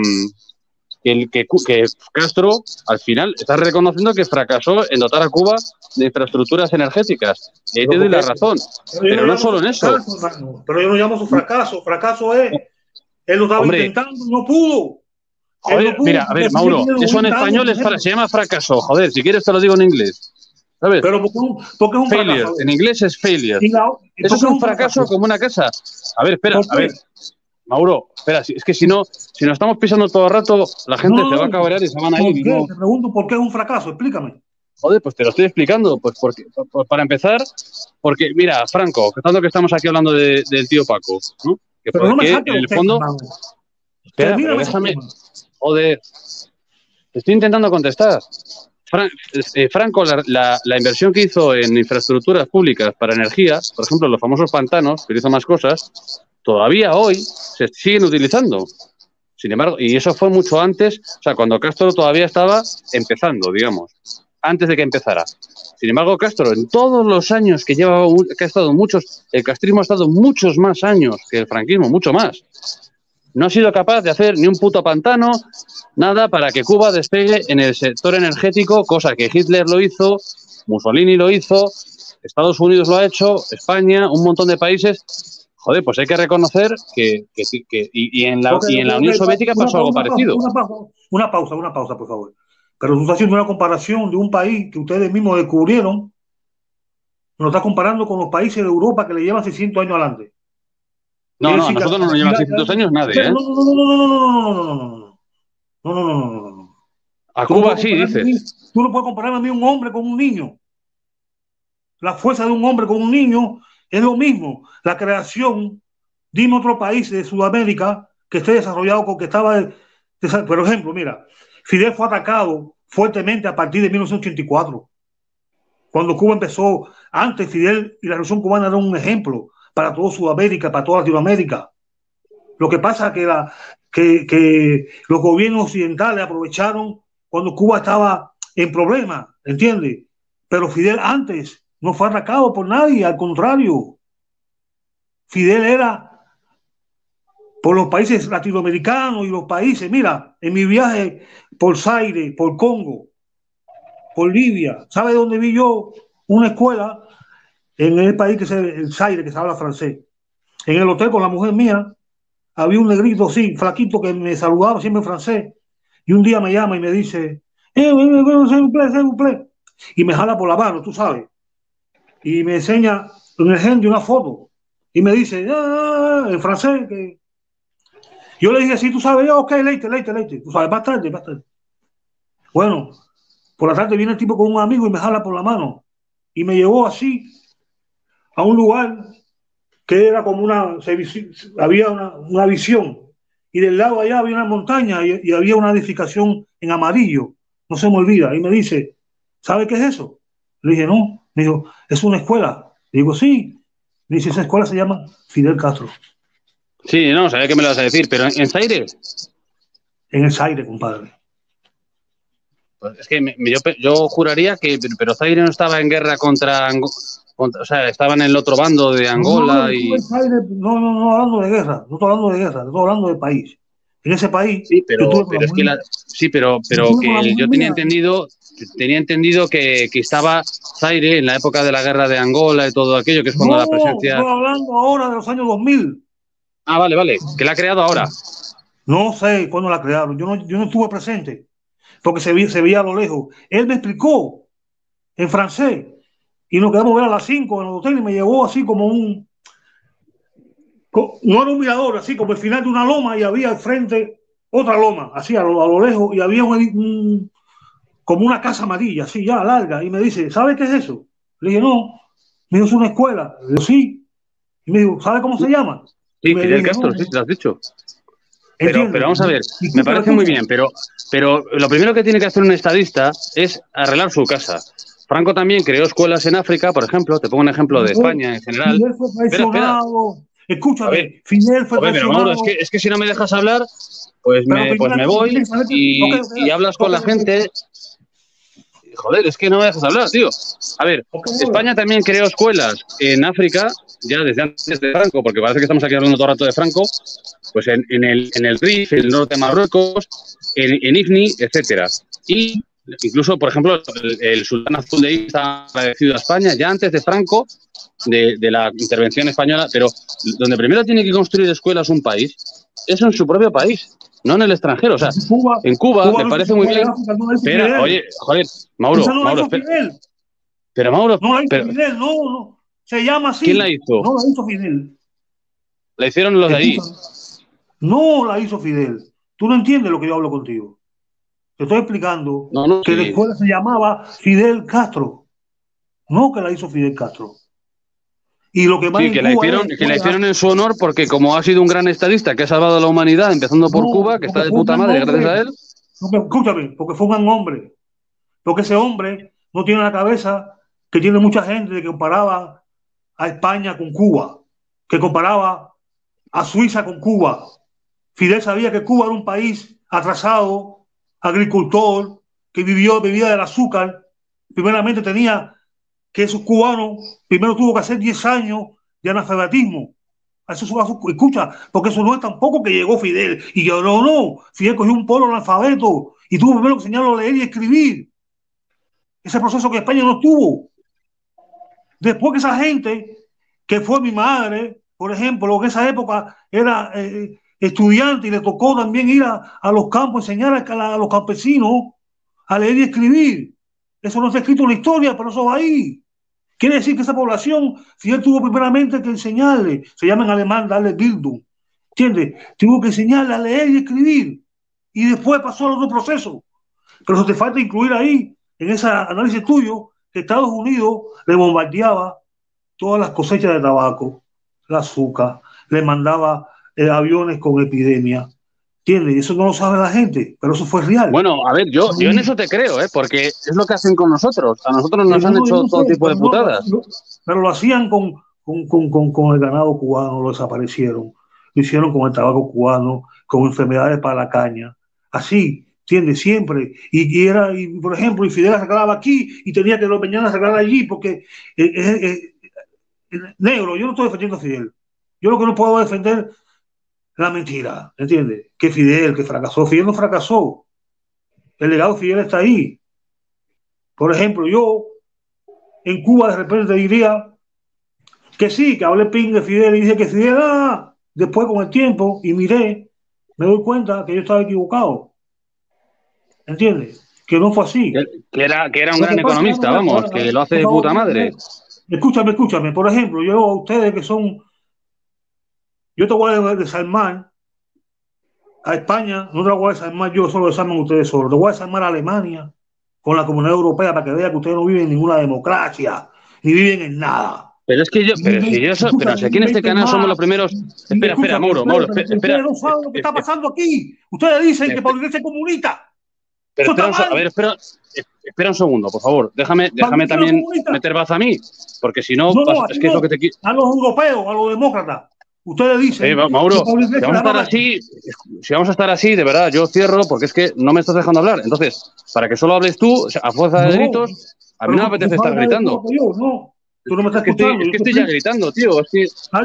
Castro, al final, está reconociendo que fracasó en dotar a Cuba de infraestructuras energéticas. Y ahí te doy la razón. Pero no solo en eso. Pero yo no llamo su fracaso. Fracaso es, él lo estaba intentando, no pudo. Joder, mira, a ver, Mauro, eso en español se llama fracaso. Joder, si quieres te lo digo en inglés. ¿Sabes? Pero ¿por qué es un failure. Fracaso? En inglés es failure. Eso es un fracaso como una casa. A ver, espera, a ver. Mauro, espera, es que si nos estamos pisando todo el rato, la gente se va a cabrear y se van a ir. ¿Por qué? Te pregunto, ¿por qué es un fracaso? Explícame. Joder, pues te lo estoy explicando. Pues para empezar, porque, mira, Franco, tanto que estamos aquí hablando del tío Paco, ¿no? Pero no me en el fondo... Espera, pero déjame... Joder, te estoy intentando contestar. Franco, la inversión que hizo en infraestructuras públicas para energía, por ejemplo, los famosos pantanos, que hizo más cosas, todavía hoy se siguen utilizando. Sin embargo, y eso fue mucho antes, o sea, cuando Castro todavía estaba empezando, digamos, antes de que empezara. Sin embargo, Castro, en todos los años que ha estado el castrismo ha estado muchos más años que el franquismo, mucho más. No ha sido capaz de hacer ni un puto pantano, nada para que Cuba despegue en el sector energético, cosa que Hitler lo hizo, Mussolini lo hizo, Estados Unidos lo ha hecho, España, un montón de países. Joder, pues hay que reconocer que en la Unión Soviética pasó algo parecido. Una pausa, por favor. Pero tú estás haciendo una comparación de un país que ustedes mismos descubrieron, nos está comparando con los países de Europa que le llevan 600 años adelante. No, a nosotros no nos llevan 600 años nadie, ¿eh? No. No, no, no, no, no, no. A Cuba sí, dices. Tú no puedes compararme a mí un hombre con un niño. La fuerza de un hombre con un niño es lo mismo. La creación, dime otro país de Sudamérica que esté desarrollado con que estaba... Por ejemplo, mira, Fidel fue atacado fuertemente a partir de 1984. Cuando Cuba empezó, antes Fidel y la Revolución Cubana eran un ejemplo para toda Sudamérica, para toda Latinoamérica. Lo que pasa es que los gobiernos occidentales aprovecharon cuando Cuba estaba en problemas, ¿entiendes? Pero Fidel antes no fue atacado por nadie, al contrario. Fidel era por los países latinoamericanos y los países, mira, en mi viaje por Zaire, por Congo, por Libia, ¿sabe dónde vi yo una escuela? En el país que el Zaire, que se habla francés. En el hotel con la mujer mía, había un negrito así, flaquito, que me saludaba siempre en francés. Y un día me llama y me dice, s'il vous plaît. Y me jala por la mano, tú sabes. Y me enseña en el gente una foto. Y me dice, en francés. Que... Yo le dije, sí, tú sabes, yo, ok, leite. Tú sabes, más tarde. Bueno, por la tarde viene el tipo con un amigo y me jala por la mano. Y me llevó así a un lugar que era como había una visión. Y del lado allá había una montaña y había una edificación en amarillo. No se me olvida. Y me dice, ¿sabe qué es eso? Le dije, no. Me dijo, es una escuela. Le digo, sí. Me dice, esa escuela se llama Fidel Castro. Sí, no, sabía que me lo vas a decir, pero ¿en Zaire? En el Zaire, compadre. Pues es que yo juraría que, pero Zaire no estaba en guerra contra, o sea, estaba en el otro bando de Angola No, y... no hablando de guerra, no estoy hablando de guerra, estoy hablando de país. En ese país, Sí, yo pero, estuve con la pero es que mujer, yo pero estuve con la que mujer yo mía. tenía entendido que estaba Zaire en la época de la guerra de Angola y todo aquello, que es cuando la No, presencia... estoy hablando ahora de los años 2000. Ah, vale, que la ha creado ahora. No sé cuándo la crearon, yo no estuve presente, porque se veía a lo lejos. Él me explicó en francés y nos quedamos a ver a las 5 en el hotel y me llevó así como no era un mirador, así como el final de una loma y había al frente otra loma, así a lo lejos y había como una casa amarilla, así ya larga. Y me dice, ¿sabe qué es eso? Le dije, no. Me dijo, es una escuela. Le digo, sí. Y me dijo, ¿sabe cómo se llama? Y Sí, me Fidel dije, Castro, no, sí, lo has dicho. Pero ¿entiendes? vamos a ver, Y me escúchame, parece muy escúchame. bien, pero lo primero que tiene que hacer un estadista es arreglar su casa. Franco también creó escuelas en África, por ejemplo, te pongo un ejemplo de España en general. Fidel fue Espera. traicionado. A ver, Escúchame, Fidel fue joder, pero Mauro, traicionado. es que si no me dejas hablar, pues Pero pues me primeramente tú voy tienes que saber que... Ok, y hablas con la ok. gente. Joder, es que no me dejas hablar, tío. A ver, Ok, España también creó escuelas en África, ya desde antes de Franco, porque parece que estamos aquí hablando todo el rato de Franco, pues en el Rif, en el norte de Marruecos, en Ifni, etcétera. Y incluso, por ejemplo, el sultán Azul de Ifni estaba agradecido a España ya antes de Franco, de la intervención española, pero donde primero tiene que construir escuelas un país es en su propio país, no en el extranjero. O sea, en Cuba Cuba me no hizo parece muy bien. África, no la hizo Espera, Fidel. oye, joder, Esa Mauro, no la hizo espera. Fidel. Pero Mauro, No la hizo pero, Fidel, no. Se llama ¿quién la así. hizo? No la hizo Fidel. La hicieron los de allí. Escúchame. No la hizo Fidel. Tú no entiendes lo que yo hablo contigo. Te estoy explicando No, no, que la sí. escuela se llamaba Fidel Castro. No que la hizo Fidel Castro. Y lo que más Sí, en Cuba es que la escuela. hicieron en su honor porque como ha sido un gran estadista que ha salvado a la humanidad, empezando por No, Cuba, que está porque de fue un puta gran madre gracias a hombre. él. Escúchame, porque fue un gran hombre. Porque ese hombre no tiene la cabeza que tiene mucha gente que comparaba a España con Cuba, que comparaba a Suiza con Cuba. Fidel sabía que Cuba era un país atrasado, agricultor, que vivía del azúcar. Primeramente tenía que esos cubanos, primero tuvo que hacer 10 años de analfabetismo. Escucha, porque eso no es tampoco que llegó Fidel y yo no. Fidel cogió un pueblo analfabeto y tuvo primero que enseñarlo a leer y escribir. Ese proceso que España no tuvo. Después que esa gente, que fue mi madre, por ejemplo, que en esa época era estudiante y le tocó también ir a los campos, enseñar a los campesinos a leer y escribir. Eso no está escrito en la historia, pero eso va ahí. Quiere decir que esa población, si él tuvo primeramente que enseñarle, se llama en alemán darle Bildung, ¿entiendes? Tuvo que enseñarle a leer y escribir. y después pasó al otro proceso. Pero eso te falta incluir ahí, en ese análisis tuyo, que Estados Unidos le bombardeaba todas las cosechas de tabaco, el azúcar, le mandaba aviones con epidemia. ¿Entiendes? Eso no lo sabe la gente, pero eso fue real. Bueno, a ver, yo en eso te creo, porque es lo que hacen con nosotros. A nosotros nos han hecho todo tipo de putadas. Pero lo hacían con el ganado cubano, lo desaparecieron. Lo hicieron con el tabaco cubano, con enfermedades para la caña. Así, ¿entiendes? Siempre. Y por ejemplo, y Fidel arreglaba aquí y tenía que los peñanos arreglar allí porque negro, yo no estoy defendiendo a Fidel. Yo lo que no puedo defender la mentira, ¿entiendes? Que Fidel no fracasó. El legado de Fidel está ahí. Por ejemplo, yo en Cuba de repente te diría que sí, que hablé ping de Fidel y dije que Fidel, después con el tiempo, y miré, me doy cuenta que yo estaba equivocado. ¿Entiendes? Que no fue así. Que era un gran economista, vamos, que lo hace de puta madre. Escúchame. Por ejemplo, yo a ustedes que son... Yo te voy a desarmar a España, no te la voy a desarmar yo, solo desarman ustedes solos. Te voy a desarmar a Alemania con la Comunidad Europea para que vean que ustedes no viven en ninguna democracia, ni viven en nada. Pero es que yo, pero si aquí en este canal somos los primeros. Espera, Mauro, Ustedes no saben lo que está pasando aquí. Ustedes dicen que por iglesia comunista. Pero espera un segundo, por favor. Déjame también meter baza a mí, porque si no, es que es lo que te quiero. A los europeos, a los demócratas. Ustedes dicen. Mauro, si vamos a estar así, de verdad, yo cierro porque es que no me estás dejando hablar. Entonces, para que solo hables tú, a fuerza de gritos, a mí no me apetece estar gritando. Tú no me estás escuchando. Es que estoy ya gritando, tío. Es que,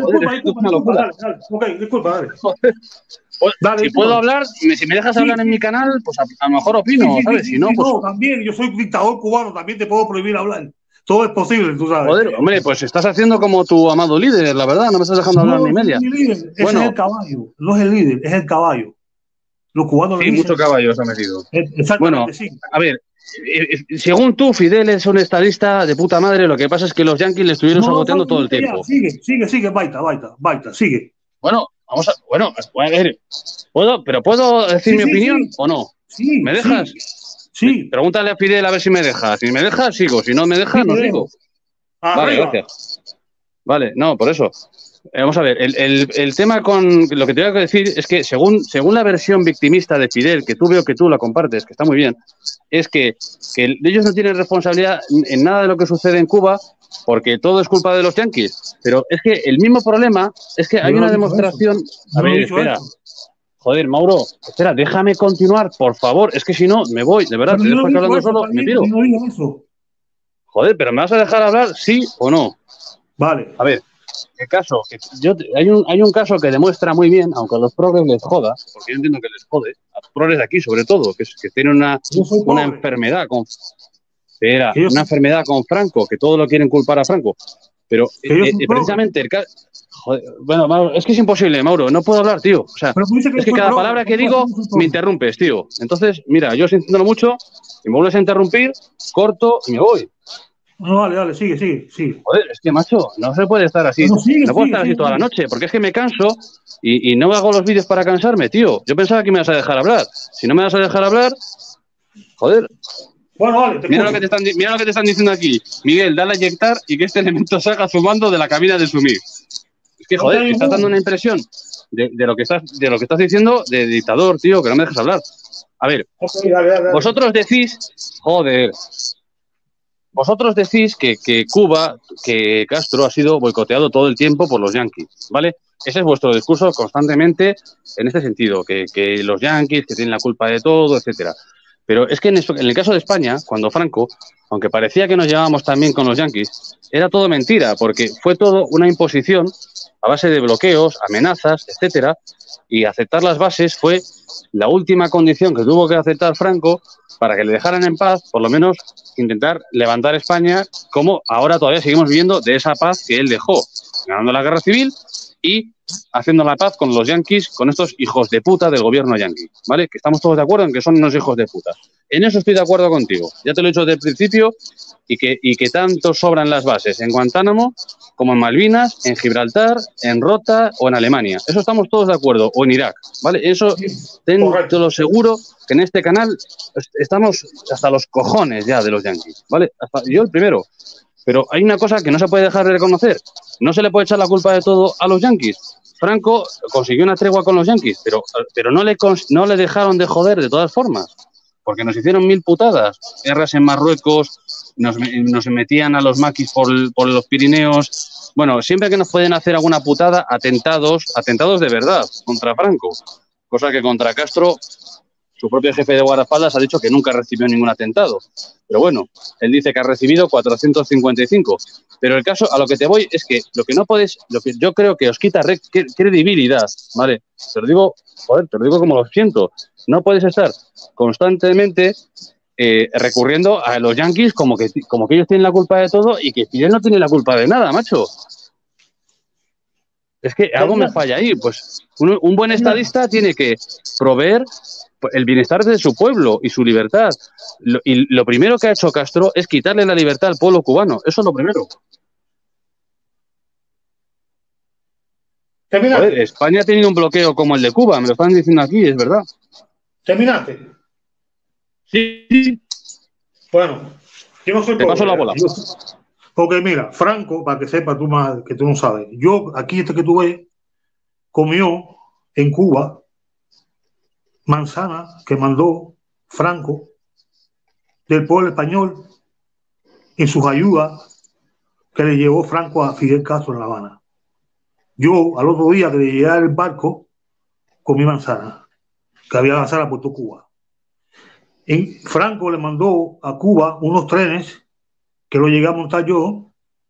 disculpa, dale. Dale, si puedo hablar, si me dejas hablar en mi canal, pues a lo mejor opino, ¿sabes? Si no, pues... No, también, yo soy dictador cubano, también te puedo prohibir hablar. Todo es posible, tú sabes. Joder, hombre, pues estás haciendo como tu amado líder, la verdad, no me estás dejando hablar ni media. Ese es el caballo, no es el líder, es el caballo. Los cubanos sí, mucho caballo se ha metido. Exactamente, bueno, sí. A ver, según tú, Fidel es un estadista de puta madre, lo que pasa es que los yanquis le estuvieron saboteando todo el tiempo. Sigue, baita, sigue. Bueno, a ver, ¿puedo decir mi opinión o no? Sí. ¿Me dejas? Sí. Pregúntale a Fidel a ver si me deja. Si me deja, sigo. Si no me deja, no sigo. Vale, gracias. Vale, no, por eso. Vamos a ver, el tema con lo que te voy a decir es que según la versión victimista de Fidel, que tú veo que tú la compartes, que está muy bien, es que ellos no tienen responsabilidad en nada de lo que sucede en Cuba porque todo es culpa de los yanquis. Pero es que el mismo problema es que hay una demostración... A ver, espera. Joder, Mauro, espera, déjame continuar, por favor. Es que si no, me voy, de verdad, te dejo hablando solo, me piro. Joder, pero ¿me vas a dejar hablar, sí o no? Vale. A ver, el caso, hay un caso que demuestra muy bien, aunque a los progres les joda, porque yo entiendo que les jode, a los progres de aquí sobre todo, que tienen una enfermedad con... Espera, una enfermedad con Franco, que todo lo quieren culpar a Franco. Pero precisamente el caso... Joder, bueno, Mauro, es que es imposible, Mauro, no puedo hablar, tío. O sea, es que cada palabra que digo me interrumpes, tío. Entonces, mira, yo estoy intentando mucho y me vuelves a interrumpir, corto y me voy. No, dale, sigue. Joder, es que, macho, no se puede estar así. No puedo estar así toda la noche, porque es que me canso y no hago los vídeos para cansarme, tío. Yo pensaba que me ibas a dejar hablar. Si no me vas a dejar hablar, joder. Bueno, vale, mira lo que te están diciendo aquí. Miguel, dale a inyectar y que este elemento salga sumando de la cabina de sumir. Es que, joder, estás dando una impresión de lo que estás diciendo de dictador, tío, que no me dejas hablar. A ver, dale. Vosotros decís, joder, vosotros decís que Cuba, que Castro ha sido boicoteado todo el tiempo por los yanquis, ¿vale? Ese es vuestro discurso constantemente en este sentido, que los yanquis, que tienen la culpa de todo, etcétera. Pero es que en el caso de España, cuando Franco, aunque parecía que nos llevábamos también con los yanquis, era todo mentira, porque fue todo una imposición a base de bloqueos, amenazas, etcétera, y aceptar las bases fue la última condición que tuvo que aceptar Franco para que le dejaran en paz, por lo menos intentar levantar España, como ahora todavía seguimos viviendo de esa paz que él dejó, ganando la guerra civil y haciendo la paz con los yanquis, con estos hijos de puta del gobierno yanqui, ¿vale? Que estamos todos de acuerdo en que son unos hijos de puta. En eso estoy de acuerdo contigo. Ya te lo he dicho desde el principio y que tanto sobran las bases en Guantánamo como en Malvinas, en Gibraltar, en Rota o en Alemania. Eso estamos todos de acuerdo. O en Irak, ¿vale? Eso, ten todo seguro que en este canal estamos hasta los cojones ya de los yanquis, ¿vale? Yo el primero. Pero hay una cosa que no se puede dejar de reconocer. No se le puede echar la culpa de todo a los yanquis. Franco consiguió una tregua con los yanquis, pero no le dejaron de joder de todas formas. Porque nos hicieron 1000 putadas. Guerras en Marruecos, nos metían a los maquis por los Pirineos. Bueno, siempre que nos pueden hacer alguna putada, atentados de verdad contra Franco. Cosa que contra Castro, su propio jefe de guardaespaldas ha dicho que nunca recibió ningún atentado. Pero bueno, él dice que ha recibido 455. Pero el caso, a lo que te voy, es que lo que yo creo que os quita credibilidad, ¿vale? Te lo digo como lo siento. No puedes estar constantemente recurriendo a los yanquis como que ellos tienen la culpa de todo y que Fidel no tiene la culpa de nada, macho. Es que algo me falla ahí. Pues un buen estadista tiene que proveer el bienestar de su pueblo y su libertad. Y lo primero que ha hecho Castro es quitarle la libertad al pueblo cubano. Eso es lo primero. Joder, España ha tenido un bloqueo como el de Cuba, me lo están diciendo aquí, es verdad. ¿Terminaste? Sí. Bueno, yo no soy... Te paso la bola. Porque mira, Franco, para que sepas tú más, que tú no sabes, yo, aquí que tú ves, comió en Cuba manzana que mandó Franco del pueblo español en sus ayudas que le llevó Franco a Fidel Castro en La Habana. Yo, al otro día que le llegué al barco, comí manzana, que había lanzado a Puerto Cuba. Franco le mandó a Cuba unos trenes que lo llegué a montar yo,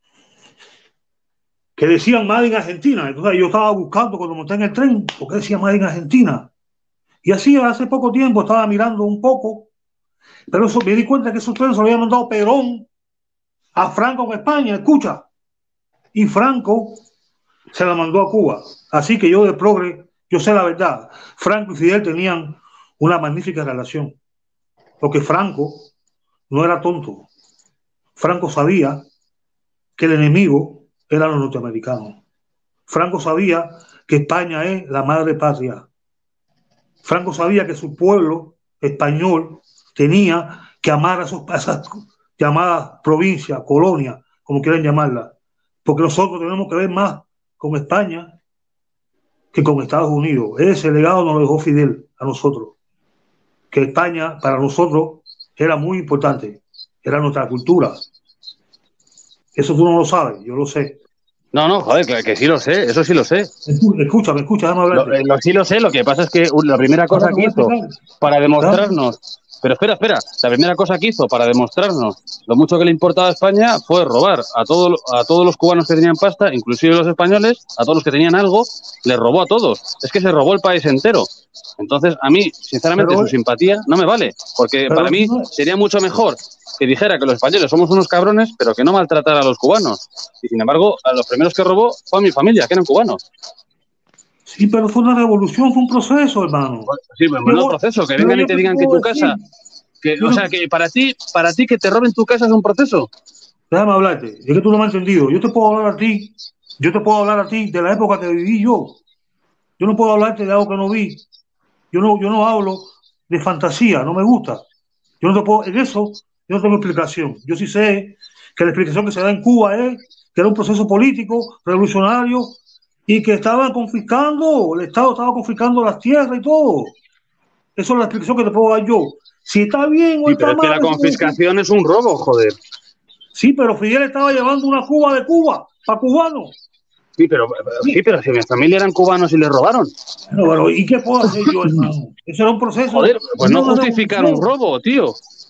que decían Made in Argentina. Entonces yo estaba buscando cuando monté en el tren, ¿por qué decía Made in Argentina? Y así hace poco tiempo estaba mirando un poco, pero eso, me di cuenta que esos trenes se lo había mandado Perón a Franco en España, escucha. Y Franco se la mandó a Cuba. Así que yo de progre, yo sé la verdad. Franco y Fidel tenían una magnífica relación, porque Franco no era tonto. Franco sabía que el enemigo eran los norteamericanos. Franco sabía que España es la madre patria. Franco sabía que su pueblo español tenía que amar a esas llamadas provincias, colonias, como quieran llamarlas, porque nosotros tenemos que ver más con España que con Estados Unidos. Ese legado nos lo dejó Fidel a nosotros, que España para nosotros era muy importante, era nuestra cultura. Eso tú no lo sabes, yo lo sé. No, joder, que sí lo sé, eso sí lo sé. Escúchame, déjame hablar. Sí lo sé, lo que pasa es que la primera cosa que hizo para demostrarnos... Pero espera, la primera cosa que hizo para demostrarnos lo mucho que le importaba a España fue robar a todos los cubanos que tenían pasta, inclusive los españoles, a todos los que tenían algo, les robó a todos. Es que se robó el país entero. Entonces, a mí, sinceramente, su simpatía no me vale, porque para mí sería mucho mejor que dijera que los españoles somos unos cabrones, pero que no maltratara a los cubanos. Y sin embargo, a los primeros que robó fue a mi familia, que eran cubanos. Sí, pero fue una revolución, fue un proceso, hermano. Sí, pero no es un proceso, que vengan y te digan que tu casa... o sea, que para ti que te roben tu casa es un proceso. Déjame hablarte, es que tú no me has entendido. Yo te puedo hablar a ti de la época que viví yo. Yo no puedo hablarte de algo que no vi. Yo no hablo de fantasía, no me gusta. Yo no te puedo, en eso yo no tengo explicación. Yo sí sé que la explicación que se da en Cuba es que era un proceso político, revolucionario, y que estaban confiscando, el Estado estaba confiscando las tierras y todo. Eso es la explicación que te puedo dar yo. Si está bien o está mal. Pero es que la confiscación es un robo, joder. Sí, pero Fidel estaba llevando una Cuba de Cuba, para cubanos. Sí, pero si mi familia eran cubanos y les robaron. Bueno, ¿y qué puedo hacer yo, hermano? Eso era un proceso. Joder, pues no justificar un robo, tío.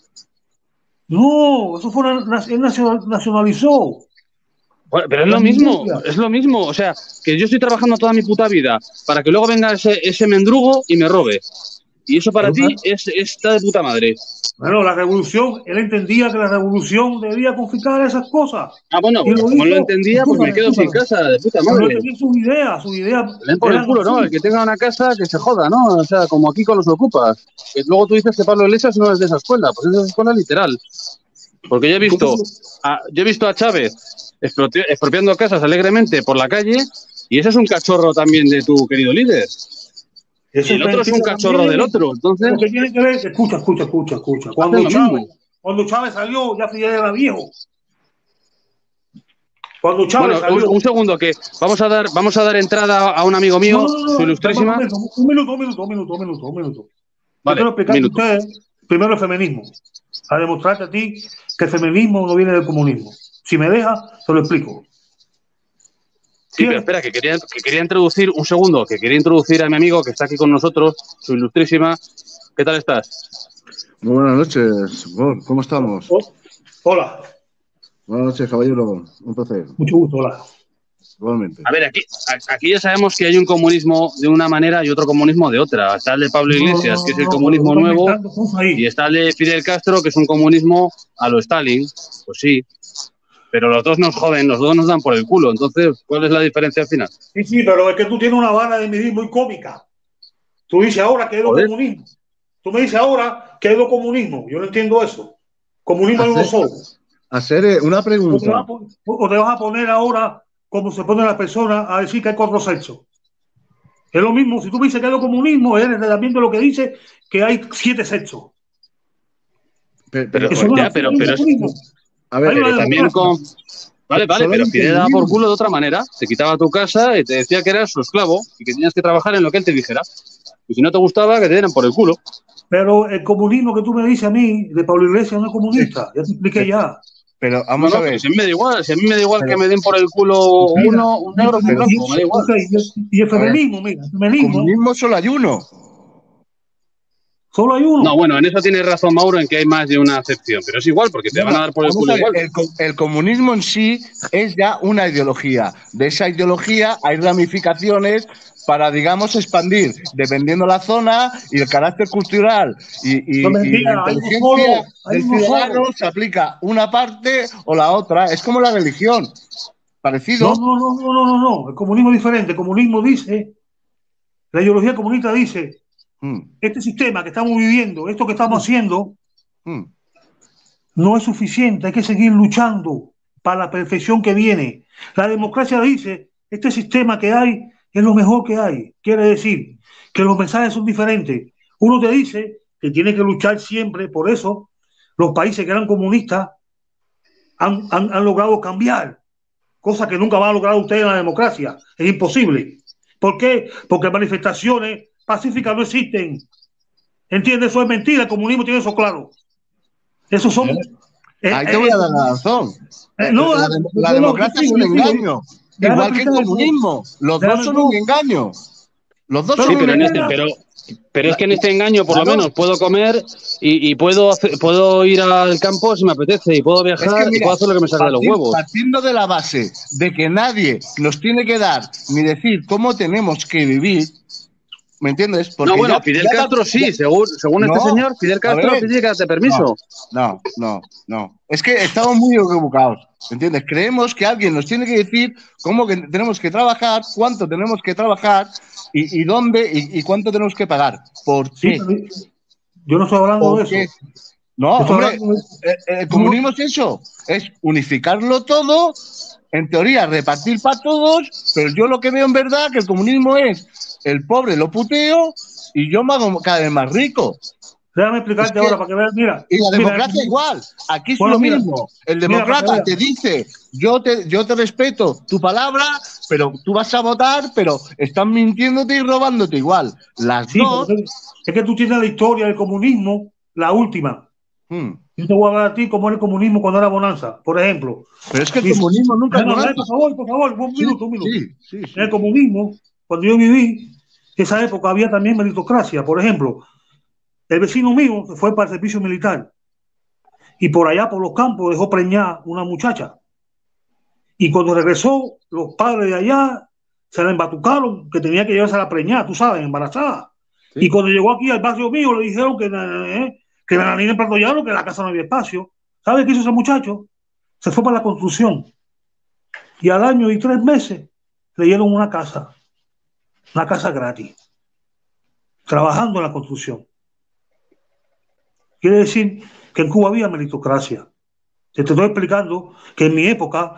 No, eso fue él nacionalizó. Bueno, pero es lo mismo. O sea, que yo estoy trabajando toda mi puta vida para que luego venga ese mendrugo y me robe. Y eso para ti está de puta madre. Bueno, la revolución, él entendía que la revolución debía confiscar esas cosas. Ah, bueno, pues como lo entendía, pues me quedo sin casa, de puta madre. Pero tenía sus ideas. Ven por el culo, ¿no? El que tenga una casa, que se joda, ¿no? O sea, como aquí con los ocupas. Que luego tú dices que Pablo Iglesias no es de esa escuela, pues es de esa escuela literal. Porque yo he visto a Chávez expropiando casas alegremente por la calle, y ese es un cachorro también de tu querido líder. Y el otro es un cachorro del otro. Entonces, lo que tiene que ver, escucha. Cuando Chávez salió, ya Fidel era viejo. Cuando Chávez salió. Un segundo, que vamos a dar entrada a un amigo mío, su ilustrísima. Un minuto. Vale, yo quiero explicar a ustedes primero el feminismo, a demostrarte a ti que el feminismo no viene del comunismo. Si me deja, te lo explico. Sí, pero espera, que quería introducir, un segundo, que quería introducir a mi amigo que está aquí con nosotros, su ilustrísima. ¿Qué tal estás? Muy buenas noches, ¿cómo estamos? Hola. Buenas noches, caballero, un placer. Mucho gusto, hola. Igualmente. A ver, aquí ya sabemos que hay un comunismo de una manera y otro comunismo de otra. Está el de Pablo Iglesias, que es el comunismo nuevo, y está el de Fidel Castro, que es un comunismo a lo Stalin. Pues sí. Pero los dos nos joden, los dos nos dan por el culo. Entonces, ¿cuál es la diferencia al final? Sí, pero es que tú tienes una vara de medir muy cómica. Tú dices ahora que es lo comunismo. Tú me dices ahora que es lo comunismo. Yo no entiendo eso. Comunismo hay uno solo. Hacer una pregunta. O te vas a poner ahora, como se pone la persona, a decir que hay 4 sexos. Es lo mismo. Si tú me dices que es lo comunismo, eres también de lo que dice que hay 7 sexos. Pero a ver, pero también con... Vale, pero Fidel daba por culo de otra manera. Te quitaba tu casa y te decía que eras su esclavo y que tenías que trabajar en lo que él te dijera. Y si no te gustaba, que te dieran por el culo. Pero el comunismo que tú me dices a mí, de Pablo Iglesias, no es comunista. Ya te expliqué ya. Pero vamos a ver. Si a mí me da igual, que me den por el culo un negro o un blanco, me da igual. Y el feminismo, mira, el feminismo. Comunismo solo hay uno. Solo hay uno. No, bueno, en eso tiene razón Mauro, en que hay más de una acepción, pero es igual, porque te van a dar por el culo igual. El comunismo en sí es ya una ideología. De esa ideología hay ramificaciones para, digamos, expandir, dependiendo la zona y el carácter cultural y la inteligencia del ciudadano, se aplica una parte o la otra. Es como la religión. Parecido. No. El comunismo es diferente. El comunismo dice, la ideología comunista dice, este sistema que estamos viviendo, esto que estamos haciendo, no es suficiente, hay que seguir luchando para la perfección que viene. La democracia dice, este sistema que hay es lo mejor que hay. Quiere decir que los mensajes son diferentes. Uno te dice que tiene que luchar siempre, por eso los países que eran comunistas han logrado cambiar, cosa que nunca van a lograr ustedes en la democracia. Es imposible. ¿Por qué? Porque manifestaciones pacíficas no existen. ¿Entiendes? Eso es mentira. El comunismo tiene eso claro. Esos son... Ahí te voy a dar la razón. La democracia es un engaño. Igual que el comunismo. Los dos son un engaño. Los dos son un engaño. Pero es que en este engaño, por lo menos, puedo comer y puedo ir al campo si me apetece, y puedo viajar y puedo hacer lo que me salga de los huevos. Partiendo de la base de que nadie nos tiene que dar ni decir cómo tenemos que vivir, ¿me entiendes? Porque Fidel Castro sí, según este señor, Fidel Castro tiene que darte permiso. No. Es que estamos muy equivocados, ¿entiendes? Creemos que alguien nos tiene que decir cómo que tenemos que trabajar, cuánto tenemos que trabajar y dónde y cuánto tenemos que pagar. ¿Por qué? Yo no estoy hablando de eso. No, hombre, el comunismo es eso, es unificarlo todo, en teoría repartir para todos, pero yo lo que veo en verdad que el comunismo es el pobre lo puteo y yo me hago cada vez más rico. Déjame explicarte ahora para que veas, mira. Y la democracia igual, aquí es lo mismo. El demócrata te dice, yo te respeto tu palabra, pero tú vas a votar, pero están mintiéndote y robándote igual. Las dos... Es que tú tienes la historia del comunismo, la última. Yo te voy a hablar a ti cómo era el comunismo cuando era bonanza, por ejemplo. Pero es que el comunismo nunca es bonanza. Por favor, un minuto. Sí. En el comunismo, cuando yo viví, en esa época había también meritocracia. Por ejemplo, el vecino mío se fue para el servicio militar y por allá, por los campos, dejó preñar una muchacha. Y cuando regresó, los padres de allá se la embatucaron, que tenía que llevarse a la preñada, tú sabes, embarazada. Sí. Y cuando llegó aquí al barrio mío, le dijeron que la niña empatollaron, que en la casa no había espacio. ¿Sabe qué hizo ese muchacho? Se fue para la construcción. Y al año y 3 meses le dieron una casa gratis, trabajando en la construcción. Quiere decir que en Cuba había meritocracia. Te estoy explicando que en mi época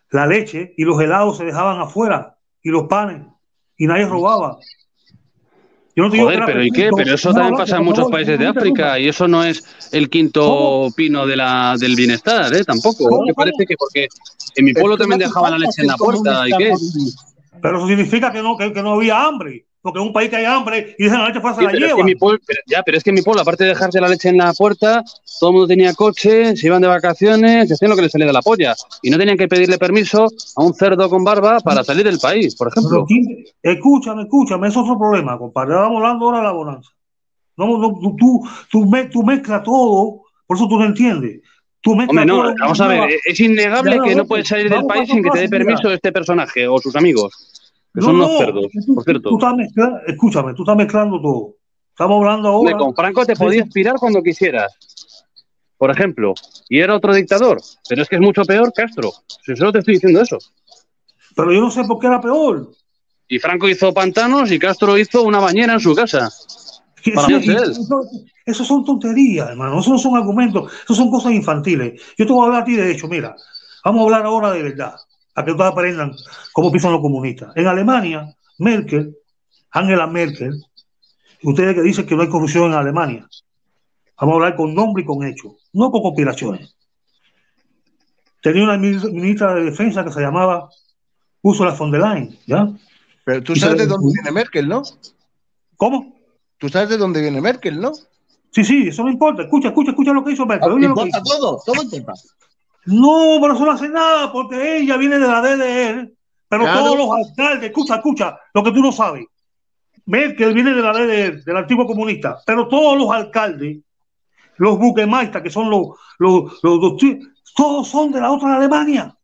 la leche y los helados se dejaban afuera, y los panes, y nadie robaba. Yo no te digo que Joder, era pero ¿y qué? perfecto. Pero eso No, también adelante, pasa en por muchos favor, países de no me interrumpas. África y eso no es el quinto ¿Cómo? pino del bienestar, tampoco. ¿Cómo? Me parece que porque en mi Es pueblo que no también hace dejaban la falta leche en ser la puerta, ¿y comunista qué? para vivir. Pero eso significa que no había hambre, porque en un país que hay hambre y dejan la leche fuera se Sí, la pero es que en mi llevan. pueblo, pero es que en mi pueblo, aparte de dejarte la leche en la puerta, todo el mundo tenía coche, se iban de vacaciones, hacían lo que les salía de la polla. Y no tenían que pedirle permiso a un cerdo con barba para salir del país, por Pero ejemplo. escúchame, es otro problema, compadre. Estamos hablando ahora de la bonanza. No, no, tú mezclas todo, por eso tú no entiendes. Tú Hombre, mezclas no, todo en una vamos a ver, nueva. es innegable Ya, que no vete, puedes salir del vamos país paso a sin que te dé paso, mira. permiso este personaje o sus amigos, que No, son unos no, cerdos, tú, por tú cierto. estás mezclando, escúchame, tú estás mezclando todo. Estamos hablando Hombre, ahora con Franco te de podías pirar cuando quisieras, por ejemplo, y era otro dictador, pero es que es mucho peor Castro. Si solo te estoy diciendo eso. pero yo no sé por qué era peor. Y Franco hizo pantanos y Castro hizo una bañera en su casa. Para Sí, mí es él. eso son tonterías, hermano. Eso no son argumentos, eso son cosas infantiles. Yo te voy a hablar a ti de hecho, mira, vamos a hablar ahora de verdad, a que todos aprendan cómo piensan los comunistas. En Alemania, Angela Merkel, ustedes que dicen que no hay corrupción en Alemania, vamos a hablar con nombre y con hechos, no con conspiraciones. Tenía una ministra de defensa que se llamaba Ursula von der Leyen, ¿ya? Pero tú Y se sabes de le- dónde viene Merkel, ¿no? ¿Cómo? Tú sabes de dónde viene Merkel, ¿no? Sí, sí, eso no importa. Escucha lo que hizo Merkel. Oye lo que Importa hizo. todo importa. No, pero eso no hace nada porque ella viene de la DDR, pero Claro. todos los alcaldes, escucha, lo que tú no sabes. Merkel viene de la DDR, del antiguo comunista, pero todos los alcaldes, los buquemaistas, que son todos son de la otra Alemania.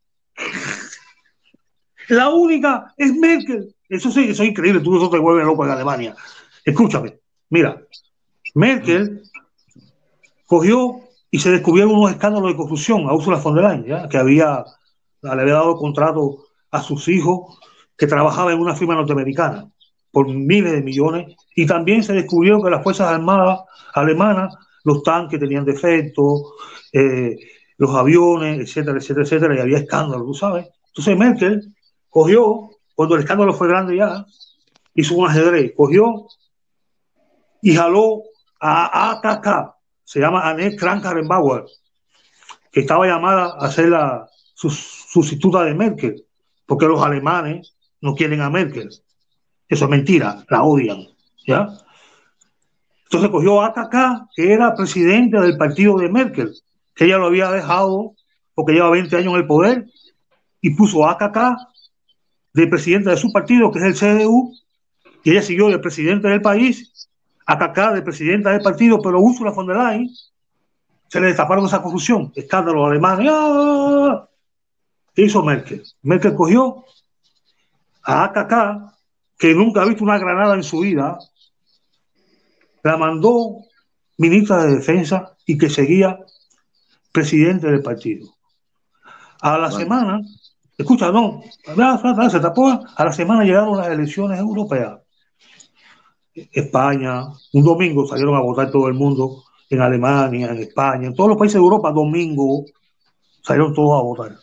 La única es Merkel. Eso sí, eso es increíble, tú eso te vuelve loco en Alemania. Escúchame, mira, Merkel cogió y se descubrieron unos escándalos de corrupción a Ursula von der Leyen, ¿ya? Que le había dado contrato a sus hijos que trabajaban en una firma norteamericana por miles de millones, y también se descubrió que las Fuerzas Armadas alemanas, los tanques tenían defectos, los aviones, etcétera, etcétera, etcétera, y había escándalos, tú sabes. Entonces Merkel cogió, cuando el escándalo fue grande ya, hizo un ajedrez, cogió y jaló a AKK, se llama Annette Kramp-Karrenbauer, que estaba llamada a ser la sustituta de Merkel, porque los alemanes no quieren a Merkel. Eso es mentira, la odian, ¿ya? Entonces cogió a AKK, que era presidente del partido de Merkel, que ella lo había dejado porque lleva 20 años en el poder, y puso a AKK de presidente de su partido, que es el CDU, y ella siguió de presidente del país, AKK de presidenta del partido, pero Ursula von der Leyen se le destaparon esa corrupción, escándalo alemán. ¡Ah! ¿Qué hizo Merkel? Merkel cogió a AKK, que nunca ha visto una granada en su vida, la mandó ministra de Defensa y que seguía presidente del partido. A la semana, escucha, no, se tapó, a la semana llegaron las elecciones europeas. España, un domingo salieron a votar todo el mundo, en Alemania, en España, en todos los países de Europa, domingo salieron todos a votar.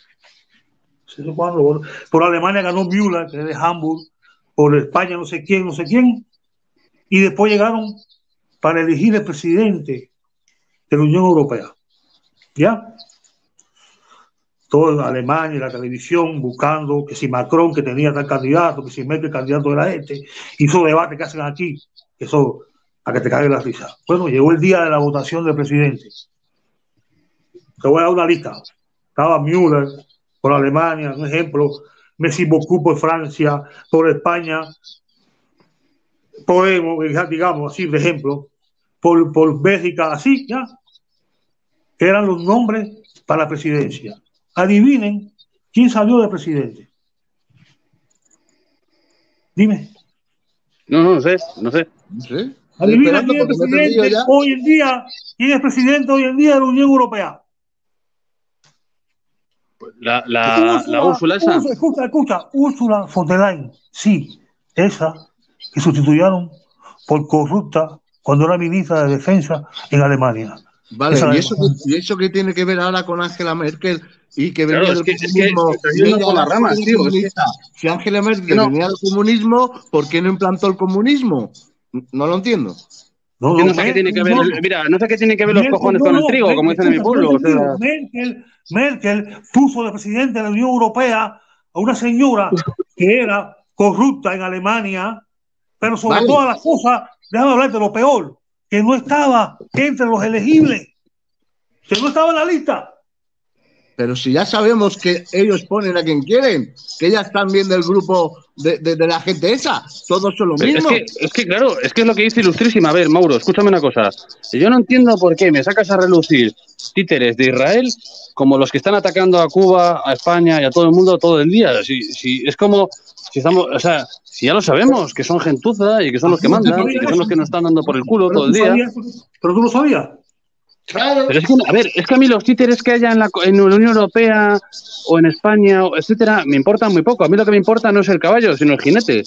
Por Alemania ganó Müller, que es de Hamburg, por España no sé quién, y después llegaron para elegir el presidente de la Unión Europea. ¿Ya? Todo en Alemania, la televisión, buscando que si Macron, que tenía tal candidato, que si Merkel, candidato era este, y esos debates que hacen aquí, eso, a que te caiga la risa. Bueno, llegó el día de la votación del presidente. Te voy a dar una lista. Estaba Müller por Alemania, un ejemplo, Messi Bocú por Francia, por España, Podemos, digamos así, de ejemplo, por Bélgica, así, ya, que eran los nombres para la presidencia. Adivinen quién salió de presidente. Dime. No sé. ¿Sí? Adivina quién es presidente hoy en día, quién es presidente hoy en día de la Unión Europea. La Úrsula esa. Escucha, Ursula von der Leyen, sí, esa que sustituyeron por corrupta cuando era ministra de Defensa en Alemania. Vale, ¿y eso qué tiene que ver ahora con Angela Merkel y que venía Claro, del comunismo? por las ramas, tío. Si Angela Merkel venía del comunismo, ¿por qué no implantó el comunismo? No lo entiendo. No sé qué tiene que ver, mira, no sé qué tiene que ver los cojones con el trigo, como dicen en mi pueblo. O sea... Merkel puso de presidente de la Unión Europea a una señora que era corrupta en Alemania, pero sobre todas las cosas, déjame hablar de lo peor, que no estaba entre los elegibles, que no estaba en la lista. Pero si ya sabemos que ellos ponen a quien quieren, que ya están bien del grupo de la gente esa, todos son lo mismo. Es que claro, es que es lo que dice Ilustrísima. A ver, Mauro, escúchame una cosa. Yo no entiendo por qué me sacas a relucir títeres de Israel como los que están atacando a Cuba, a España y a todo el mundo todo el día. Si es como si estamos, o sea, si ya lo sabemos, que son gentuza y que son los que mandan y que son los que nos están dando por el culo todo el día. Pero tú lo sabías. Claro. Pero es que, a ver, es que a mí los títeres que haya en la Unión Europea o en España, etcétera, me importan muy poco. A mí lo que me importa no es el caballo, sino el jinete.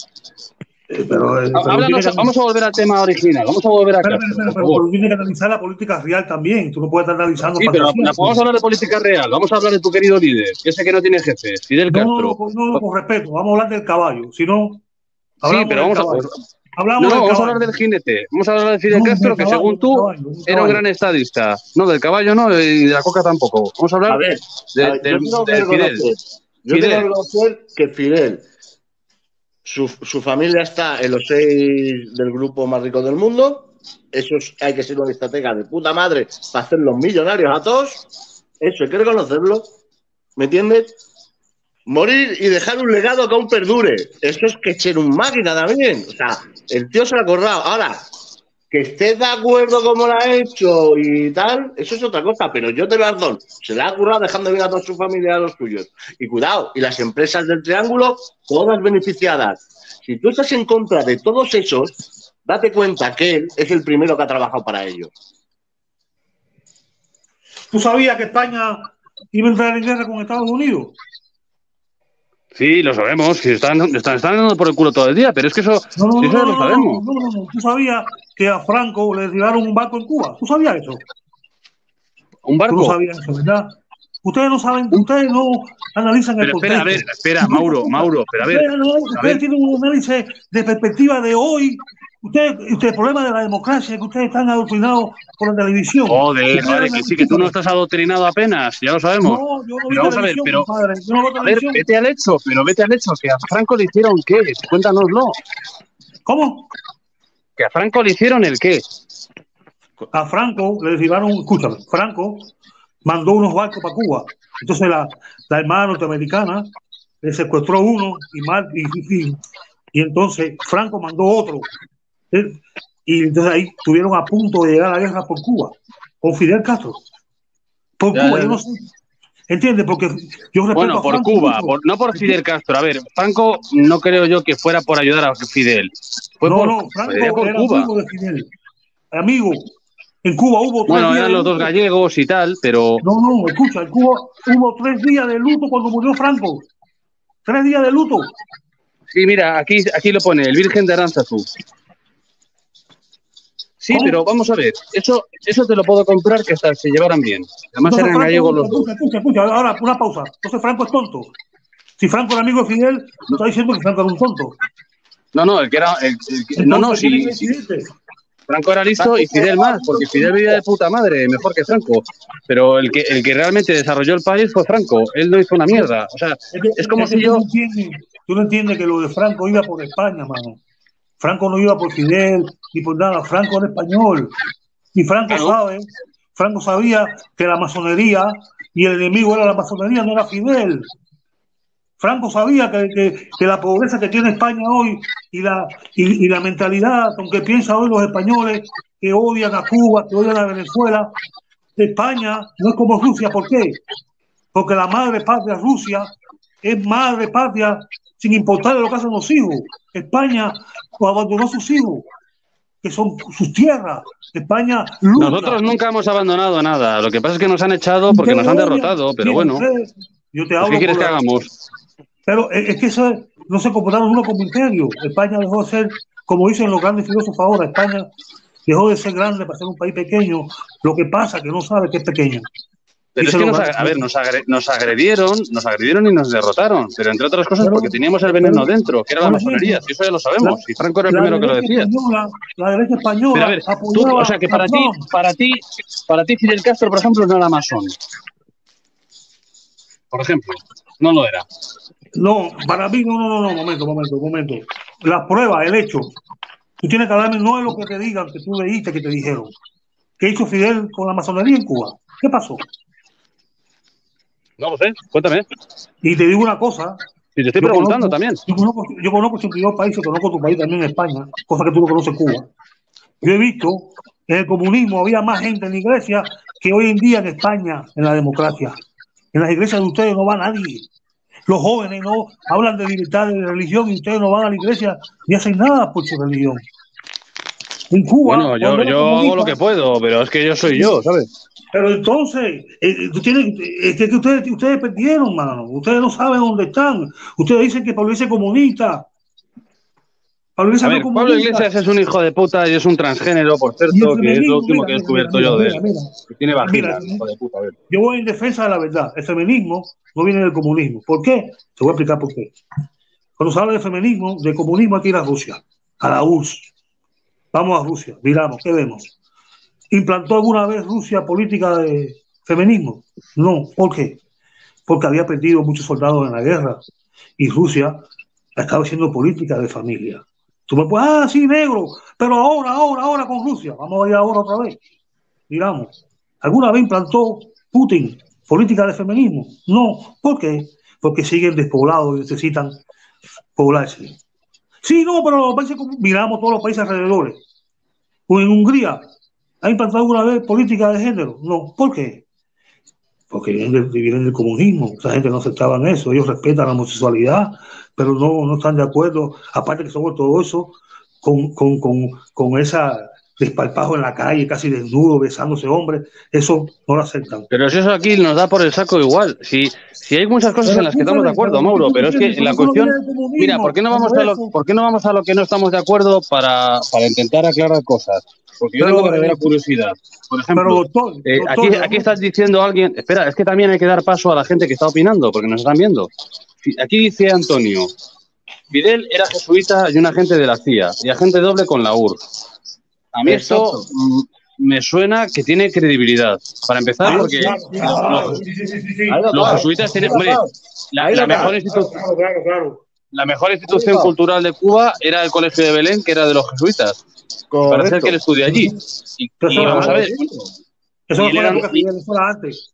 Vamos a volver al tema original, vamos a volver a casa. Pero tienes que analizar la política real también. Tú no puedes estar analizando. Sí, pero vamos a hablar de política real, vamos a hablar de tu querido líder, ese que no tiene jefe, Fidel Castro. No, con respeto, vamos a hablar del caballo. Si no, sí, pero vamos a hablar del jinete. Vamos a hablar de Fidel Castro, que según tú era un gran estadista. No, del caballo no, y de la coca tampoco. Vamos a hablar de Fidel. Yo tengo que reconocer que Fidel, su familia está en los 6 del grupo más rico del mundo. Eso hay que ser una estratega de puta madre para hacerlos millonarios a todos. Eso hay que reconocerlo. ¿Me entiendes? Morir y dejar un legado que aún perdure. Eso es que ser un máquina también. O sea, el tío se lo ha acordado. Ahora, que estés de acuerdo como lo ha hecho y tal, eso es otra cosa. Pero yo te lo perdono. Se le ha currado dejando bien a toda su familia y a los suyos. Y cuidado, y las empresas del Triángulo, todas beneficiadas. Si tú estás en contra de todos esos, date cuenta que él es el primero que ha trabajado para ellos. ¿Tú sabías que España iba a entrar en guerra con Estados Unidos? Sí, lo sabemos, que están dando por el culo todo el día, pero es que eso, eso lo sabemos. No. ¿Tú sabías que a Franco le tiraron un barco en Cuba? ¿Tú sabías eso? ¿Un barco? Tú no sabías eso, ¿verdad? Ustedes no saben, ustedes no analizan el contexto. Espera, Mauro, pero a ver. Ustedes tienen un análisis de perspectiva de hoy. El problema de la democracia es que ustedes están adoctrinados por la televisión. Joder, vale, que sí, que tú no estás adoctrinado apenas, ya lo sabemos. No, yo no pero vamos a ver, pero compadre, yo no a ver, vete al hecho, que a Franco le hicieron ¿qué? Cuéntanoslo. ¿Cómo? ¿Que a Franco le hicieron el qué? A Franco le llevaron, escúchame, Franco mandó unos barcos para Cuba. Entonces la hermana norteamericana le secuestró uno y entonces Franco mandó otro. Y entonces ahí estuvieron a punto de llegar a la guerra por Cuba, con Fidel Castro. Por Cuba, yo no sé. ¿Entiendes? Porque yo respeto bueno, a por Franco Cuba, mucho. No por Fidel Castro. A ver, Franco no creo yo que fuera por ayudar a Fidel. Franco era Cuba. amigo de Fidel. Amigo. En Cuba hubo 3 días. Bueno, eran los dos gallegos y tal, pero. No, escucha, en Cuba hubo 3 días de luto cuando murió Franco. 3 días de luto. Sí, mira, aquí lo pone, el Virgen de Aránzazu. Sí, ¿cómo? Pero vamos a ver, eso te lo puedo comprar que hasta se llevaran bien. Además eran gallegos los dos. Escucha, ahora una pausa. Entonces Franco es tonto. Si Franco era amigo de Fidel, no está diciendo que Franco era un tonto. No, el que era. Sí. Franco era listo y Fidel más, porque Fidel vivía de puta madre, mejor que Franco. Pero el que realmente desarrolló el país fue Franco. Él no hizo una mierda. O sea, es como si yo. Tú no entiendes que lo de Franco iba por España, mano. Franco no iba por Fidel ni por nada. Franco era español. Y Franco sabía que la masonería y el enemigo era la masonería, no era Fidel. Franco sabía que la pobreza que tiene España hoy y la mentalidad con que piensan hoy los españoles que odian a Cuba, que odian a Venezuela, España no es como Rusia. ¿Por qué? Porque la madre patria Rusia es madre patria sin importarle lo que hacen los hijos. España abandonó a sus hijos, que son sus tierras. España lucha. Nosotros nunca hemos abandonado nada. Lo que pasa es que nos han echado porque nos han derrotado, pero bueno. Yo te hablo. ¿Qué quieres que hagamos? Pero es que eso no se comportaron uno como imperio. España dejó de ser, como dicen los grandes filósofos ahora, España dejó de ser grande para ser un país pequeño. Lo que pasa es que no sabe que es pequeño. Pero es que nos agredieron y nos derrotaron, pero entre otras cosas porque teníamos el veneno dentro, que era la masonería, si eso ya lo sabemos, y Franco era el primero que lo decía. La derecha española, pero a ver, tú, o sea que para ti Fidel Castro, por ejemplo, no era masón. Por ejemplo, no lo era. No, para mí, no, momento. La prueba, el hecho. Tú tienes que darme, no es lo que te digan, que tú leíste, que te dijeron. ¿Qué hizo Fidel con la masonería en Cuba? ¿Qué pasó? No lo sé, cuéntame. Y te digo una cosa. Y te estoy preguntando también. Yo conozco 82 países, conozco tu país también, España, cosa que tú no conoces, Cuba. Yo he visto que en el comunismo había más gente en la iglesia que hoy en día en España, en la democracia. En las iglesias de ustedes no va nadie. Los jóvenes no hablan de libertad de religión y ustedes no van a la iglesia ni hacen nada por su religión. En Cuba, bueno, yo hago lo que puedo, pero es que yo soy yo, ¿sabes? Pero entonces, ustedes perdieron, mano. Ustedes no saben dónde están. Ustedes dicen que Pablo Iglesias es comunista. Pablo Iglesias es un hijo de puta y es un transgénero, por cierto, que es lo último que he descubierto yo de él. Que tiene vagina, hijo de puta. Yo voy en defensa de la verdad. El feminismo no viene del comunismo. ¿Por qué? Te voy a explicar por qué. Cuando se habla de feminismo, de comunismo, hay que ir a Rusia, a la URSS. Vamos a Rusia, miramos, ¿qué vemos? ¿Implantó alguna vez Rusia política de feminismo? No. ¿Por qué? Porque había perdido muchos soldados en la guerra y Rusia estaba haciendo política de familia. Tú me puedes, sí, negro, pero ahora con Rusia. Vamos a ir ahora otra vez. Digamos, ¿alguna vez implantó Putin política de feminismo? No. ¿Por qué? Porque siguen despoblados y necesitan poblarse. Sí, no, pero los países, miramos todos los países alrededores. O en Hungría, ¿ha implantado alguna vez política de género? No. ¿Por qué? Porque vienen del comunismo. Esa gente no aceptaba eso. Ellos respetan la homosexualidad, pero no están de acuerdo. Aparte que somos todo eso con esa desparpajo en la calle, casi desnudo, besándose hombres. Eso no lo aceptan. Pero si eso aquí nos da por el saco igual. Si hay muchas cosas en las que estamos de acuerdo, Mauro, pero es que la cuestión... Mira, ¿por qué no vamos a lo que no estamos de acuerdo para intentar aclarar cosas? Porque yo tengo verdadera curiosidad. Por ejemplo, doctor, aquí estás diciendo a alguien... Espera, es que también hay que dar paso a la gente que está opinando, porque nos están viendo. Aquí dice Antonio, Fidel era jesuita y un agente de la CIA, y agente doble con la URSS. A mí esto me suena que tiene credibilidad. Para empezar, porque los jesuitas tienen... Hombre, la mejor institución cultural de Cuba era el Colegio de Belén, que era de los jesuitas. Para ser que él estudió allí. Y vamos a ver. Eso no fue la época que eso era antes.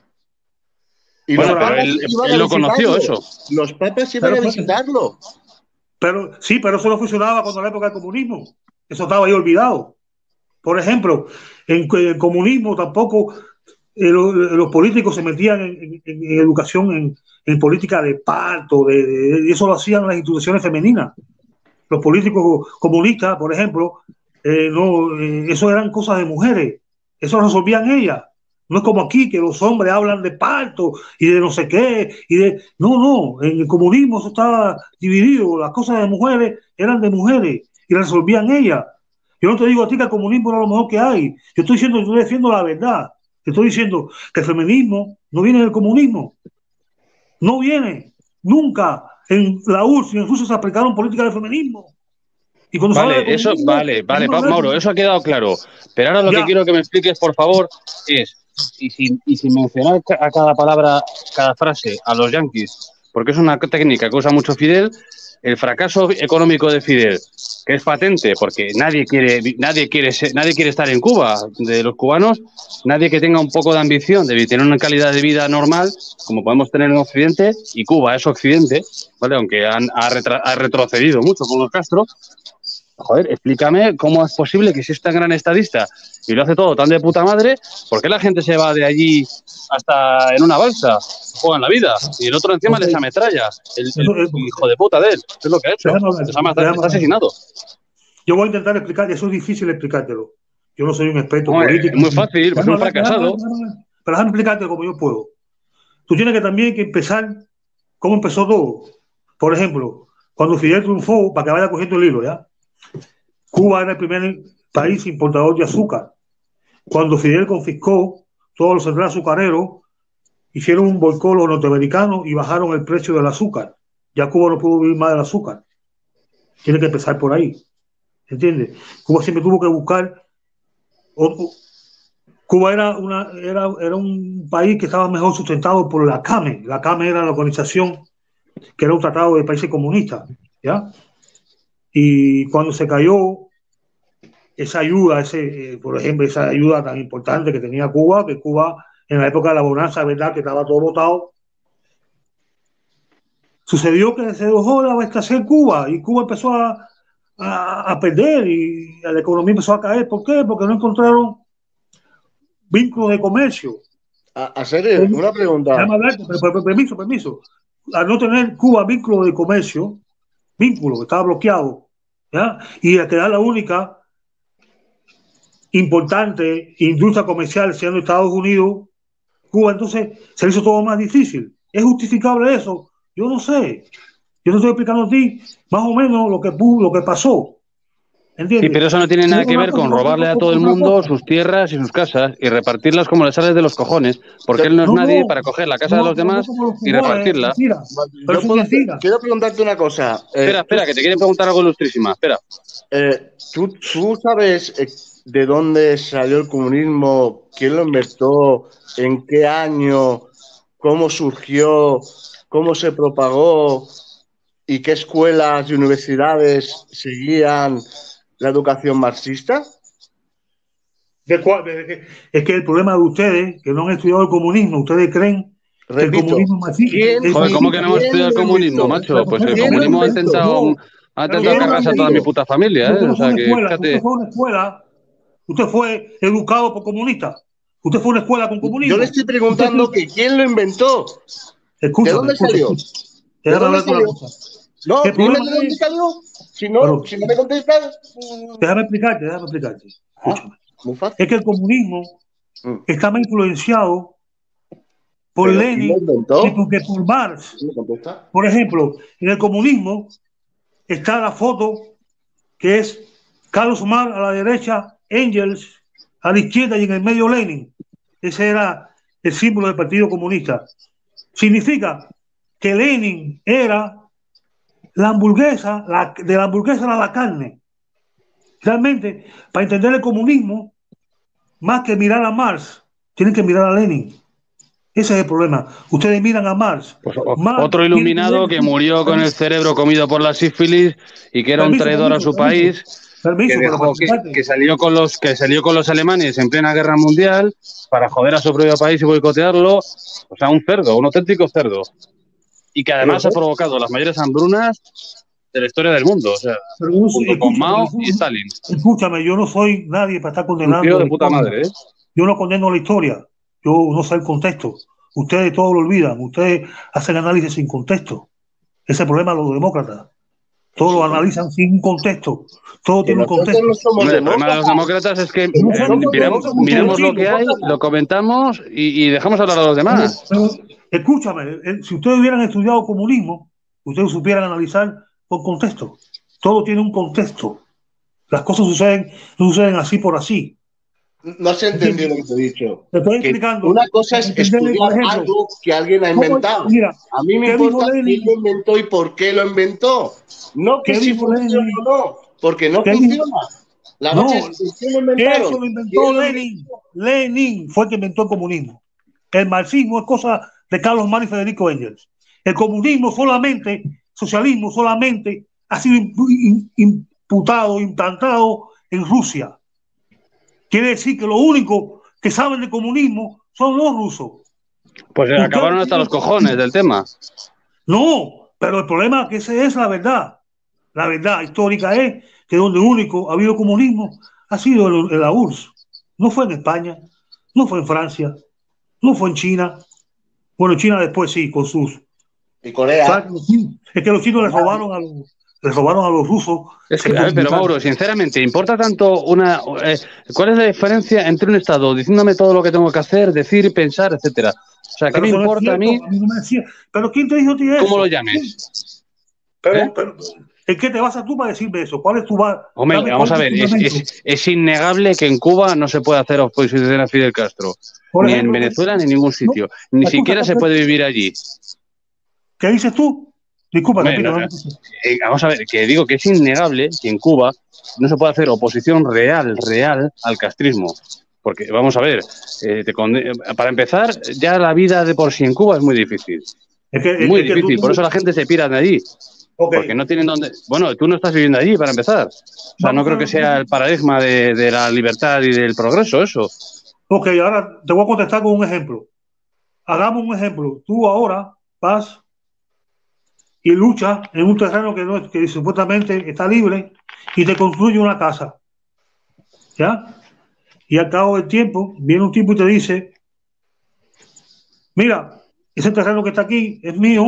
Bueno, pero él lo conoció, eso. Los papas iban a visitarlo. Pero eso no funcionaba cuando la época del comunismo. Eso estaba ahí olvidado. Por ejemplo, en el comunismo tampoco los políticos se metían en educación, en política de parto, eso lo hacían las instituciones femeninas. Los políticos comunistas, por ejemplo, eso eran cosas de mujeres. Eso lo resolvían ellas. No es como aquí, que los hombres hablan de parto y de no sé qué. No, en el comunismo eso estaba dividido. Las cosas de mujeres eran de mujeres y las resolvían ellas. Yo no te digo a ti que el comunismo era lo mejor que hay. Yo defiendo la verdad. Te estoy diciendo que el feminismo no viene del comunismo. No viene. Nunca en la URSS y en Rusia se aplicaron políticas de feminismo. Y vale, Mauro, eso ha quedado claro. Pero ahora lo que quiero que me expliques, por favor, es, y sin mencionar a cada palabra, cada frase, a los yanquis, porque es una técnica que usa mucho Fidel, el fracaso económico de Fidel, que es patente, porque nadie quiere estar en Cuba, de los cubanos, nadie que tenga un poco de ambición de tener una calidad de vida normal, como podemos tener en Occidente, y Cuba es Occidente, ¿vale? Aunque ha retrocedido mucho con los Castro. Joder, explícame cómo es posible que si es tan gran estadista y lo hace todo tan de puta madre, ¿por qué la gente se va de allí hasta en una balsa? Juegan la vida y el otro encima les ametralla. El hijo de puta de él. ¿Qué es lo que ha hecho? Está asesinado. Yo voy a intentar explicar, eso es difícil explicártelo. Yo no soy un experto político. Es muy fácil, porque es un fracasado. Pero déjame explicarte como yo puedo. Tú tienes que también empezar cómo empezó todo. Por ejemplo, cuando Fidel triunfó, para que vaya cogiendo el hilo, ¿ya? Cuba era el primer país importador de azúcar. Cuando Fidel confiscó todos los centrales azucareros, hicieron un boicot los norteamericanos y bajaron el precio del azúcar. Ya Cuba no pudo vivir más del azúcar. Tiene que empezar por ahí. ¿Entiendes? Cuba siempre tuvo que buscar. Cuba era un país que estaba mejor sustentado por la CAME. La CAME era la organización que era un tratado de países comunistas. ¿Ya? Y cuando se cayó esa ayuda, por ejemplo, esa ayuda tan importante que tenía Cuba, que Cuba en la época de la bonanza, verdad que estaba todo botado, sucedió que se dejó de abastecer Cuba y Cuba empezó a perder y la economía empezó a caer. ¿Por qué? Porque no encontraron vínculos de comercio. A serio, una pregunta. Permiso. Al no tener Cuba vínculos de comercio, vínculo que estaba bloqueado, ¿ya? Y a quedar la única importante industria comercial siendo Estados Unidos, Cuba, entonces se le hizo todo más difícil. ¿Es justificable eso? Yo no sé. Yo te estoy explicando a ti más o menos lo que pasó. ¿Entiendes? Sí, pero eso no tiene nada que ver con robarle a todo el mundo sus tierras y sus casas y repartirlas como le sale de los cojones, porque él no es nadie para coger la casa de los demás y repartirla. Quiero preguntarte una cosa. Espera, que te quiere preguntar algo ilustrísima. Espera. ¿Tú sabes de dónde salió el comunismo? ¿Quién lo inventó? ¿En qué año? ¿Cómo surgió? ¿Cómo se propagó? ¿Y qué escuelas y universidades seguían la educación marxista? Es que el problema de ustedes, que no han estudiado el comunismo, ustedes creen que el comunismo es marxista. Joder, ¿cómo que no hemos estudiado el comunismo, macho? Pues el comunismo ha intentado cargarse a toda mi puta familia, ¿eh? O sea, que fíjate. Usted fue a una escuela, usted fue educado por comunistas. Usted fue a una escuela con comunismo. Yo le estoy preguntando que quién lo inventó. ¿De dónde salió? ¿De dónde salió? No, dime de dónde salió. Si no me contestas. Déjame explicarte. Escúchame. Es que el comunismo está más influenciado por Lenin que por Marx. Por ejemplo, en el comunismo está la foto que es Carlos Marx a la derecha, Engels a la izquierda y en el medio Lenin. Ese era el símbolo del Partido Comunista. Significa que Lenin era la hamburguesa, de la hamburguesa era la carne. Realmente, para entender el comunismo, más que mirar a Marx, tienen que mirar a Lenin. Ese es el problema. Ustedes miran a Marx. Pues otro iluminado que murió con el cerebro comido por la sífilis y que era un traidor a su país, que salió con los alemanes en plena guerra mundial para joder a su propio país y boicotearlo. O sea, un cerdo, un auténtico cerdo. Y que además ha provocado las mayores hambrunas de la historia del mundo, o sea, junto con Mao y Stalin. Escúchame, yo no soy nadie para estar condenando. Un tío de puta madre, ¿eh? Yo no condeno la historia, yo no sé el contexto. Ustedes todo lo olvidan, ustedes hacen análisis sin contexto. Ese es el problema de los demócratas. Todo lo analizan sin un contexto. Todo tiene un contexto. El problema de los demócratas es que miremos lo que hay, lo comentamos y dejamos hablar a los demás. Pero, escúchame, si ustedes hubieran estudiado comunismo, ustedes supieran analizar con contexto. Todo tiene un contexto. Las cosas no suceden así por así. No se entendió lo que te he dicho. Te estoy explicando. Una cosa es estudiar algo que alguien ha inventado. Mira, a mí me importa quién lo inventó y por qué lo inventó. No que si funciona o no, porque no funciona. La base es quién lo inventaron. Eso lo inventó Lenin. Lenin fue el que inventó el comunismo. El marxismo es cosa de Carlos Marx y Federico Engels. El comunismo solamente, socialismo solamente ha sido implantado en Rusia. Quiere decir que lo único que saben de comunismo son los rusos. Pues acabaron hasta los cojones del tema. No, pero el problema es que esa es la verdad. La verdad histórica es que donde único ha habido comunismo ha sido en la URSS. No fue en España, no fue en Francia, no fue en China. Bueno, China después sí, con sus... Y Corea. Es que los chinos les robaron a los rusos. Pero Mauro, sinceramente, ¿importa tanto cuál es la diferencia entre un Estado diciéndome todo lo que tengo que hacer, decir, pensar, etcétera? O sea, ¿qué me importa a mí? Pero ¿quién te dijo a ti eso? ¿Cómo lo llames? Pero ¿En qué te basas tú para decirme eso? ¿Cuál es tu base? Hombre, vamos a ver, es innegable que en Cuba no se puede hacer oposición a Fidel Castro. Ni en Venezuela ni en ningún sitio. Ni siquiera se puede vivir allí. ¿Qué dices tú? Disculpa, vamos a ver, que digo que es innegable que en Cuba no se puede hacer oposición real al castrismo. Porque, vamos a ver, para empezar, ya la vida de por sí en Cuba es muy difícil. Muy difícil, por eso la gente se pira de allí. Okay. Porque no tienen dónde... Bueno, tú no estás viviendo allí, para empezar. O sea, no creo que sea el paradigma de la libertad y del progreso, eso. Ok, ahora te voy a contestar con un ejemplo. Hagamos un ejemplo. Tú ahora vas y luchas en un terreno que supuestamente está libre y te construye una casa. ¿Ya? Y al cabo del tiempo, viene un tipo y te dice, mira, ese terreno que está aquí es mío.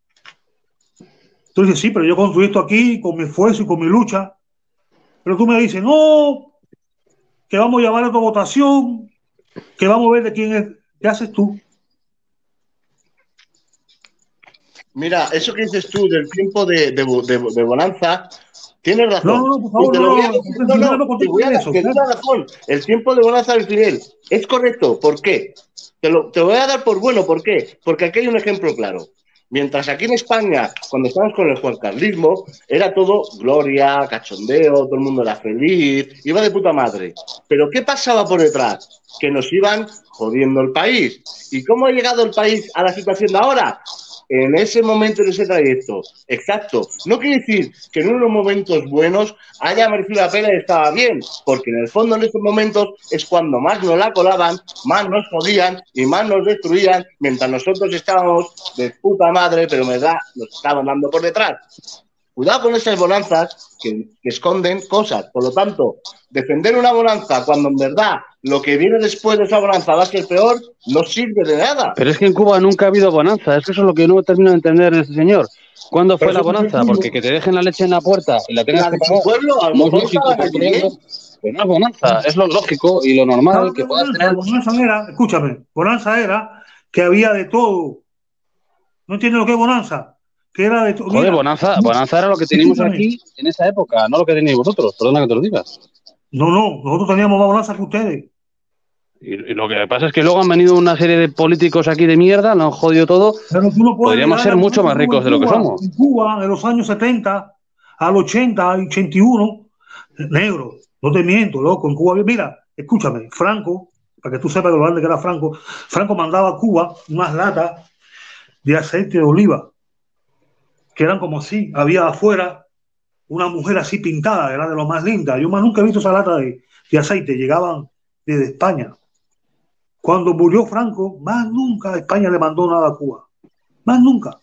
Tú dices, sí, pero yo construí esto aquí con mi esfuerzo y con mi lucha. Pero tú me dices, no, que vamos a llamar a otra votación, que vamos a ver de quién es. ¿Qué haces tú? Mira, eso que dices tú del tiempo de bonanza, tienes razón. No, por favor, te voy a dar razón. El tiempo de bonanza del Fidel es correcto. ¿Por qué? Te lo voy a dar por bueno. ¿Por qué? Porque aquí hay un ejemplo claro. Mientras aquí en España, cuando estábamos con el juancarlismo, era todo gloria, cachondeo, todo el mundo era feliz, iba de puta madre. Pero ¿qué pasaba por detrás? Que nos iban jodiendo el país. ¿Y cómo ha llegado el país a la situación de ahora? En ese momento, en ese trayecto. Exacto. No quiere decir que en unos momentos buenos haya merecido la pena y estaba bien, porque en el fondo en estos momentos es cuando más nos la colaban, más nos jodían y más nos destruían, mientras nosotros estábamos de puta madre, pero en verdad nos estaban dando por detrás. Cuidado con esas bonanzas que esconden cosas. Por lo tanto, defender una bonanza cuando en verdad lo que viene después de esa bonanza va a ser peor, no sirve de nada. Pero es que en Cuba nunca ha habido bonanza. Es que eso es lo que no termino de entender de este señor. ¿Cuándo fue la bonanza? Porque que te dejen la leche en la puerta y la tengas que pagar. Pueblo, a lo mejor estaban allí, pero no es bonanza, es lo lógico y lo normal que puedas tener. Bonanza era, escúchame, bonanza era que había de todo. ¿No entiendes lo que es bonanza? Que era de todo. Joder, bonanza era lo que teníamos aquí en esa época, no lo que tenéis vosotros, perdona que te lo digas. No, nosotros teníamos más bonanza que ustedes. Y lo que pasa es que luego han venido una serie de políticos aquí de mierda, lo han jodido todo. Pero tú no podríamos ser mucho más ricos de lo que somos. En Cuba, en los años 70, al 80 y 81, negro, no te miento, loco, en Cuba, mira, escúchame, Franco, para que tú sepas lo grande que era Franco mandaba a Cuba unas latas de aceite de oliva, que eran como así, había afuera una mujer así pintada, era de lo más linda. Yo más nunca he visto esa lata de aceite, llegaban desde España. Cuando murió Franco, más nunca España le mandó nada a Cuba. Más nunca.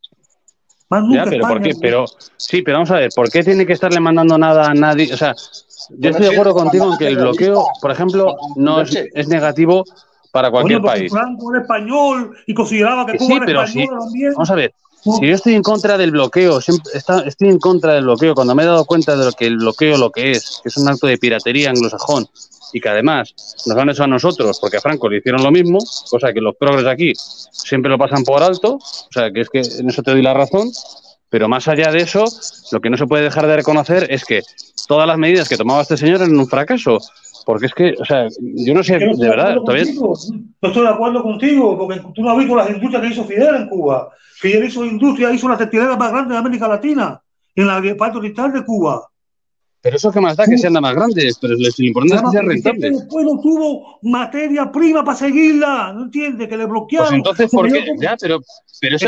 Más nunca. Ya, pero España, ¿por qué? Pero vamos a ver, ¿por qué tiene que estarle mandando nada a nadie? O sea, yo estoy de acuerdo contigo en que el bloqueo, por ejemplo, no es negativo para cualquier país. Franco era español y consideraba que Cuba era española también. Vamos a ver, si yo estoy en contra del bloqueo, estoy en contra del bloqueo, cuando me he dado cuenta de lo que el bloqueo lo que es un acto de piratería anglosajón, y que además nos han hecho a nosotros, porque a Franco le hicieron lo mismo, cosa que los progres aquí siempre lo pasan por alto, o sea, que es que en eso te doy la razón, pero más allá de eso, lo que no se puede dejar de reconocer es que todas las medidas que tomaba este señor eran un fracaso, porque es que, o sea, yo no sé, de verdad, todavía... No estoy de acuerdo contigo, porque tú no has visto las industrias que hizo Fidel en Cuba. Fidel hizo la textilera más grande de América Latina, en la parte oriental de Cuba. Pero eso que más da que sean más grandes, pero lo importante es que sea rentable. Después no tuvo materia prima para seguirla, ¿no entiendes? Que le bloquearon. Pues entonces, ¿por qué? Ya, pero eso,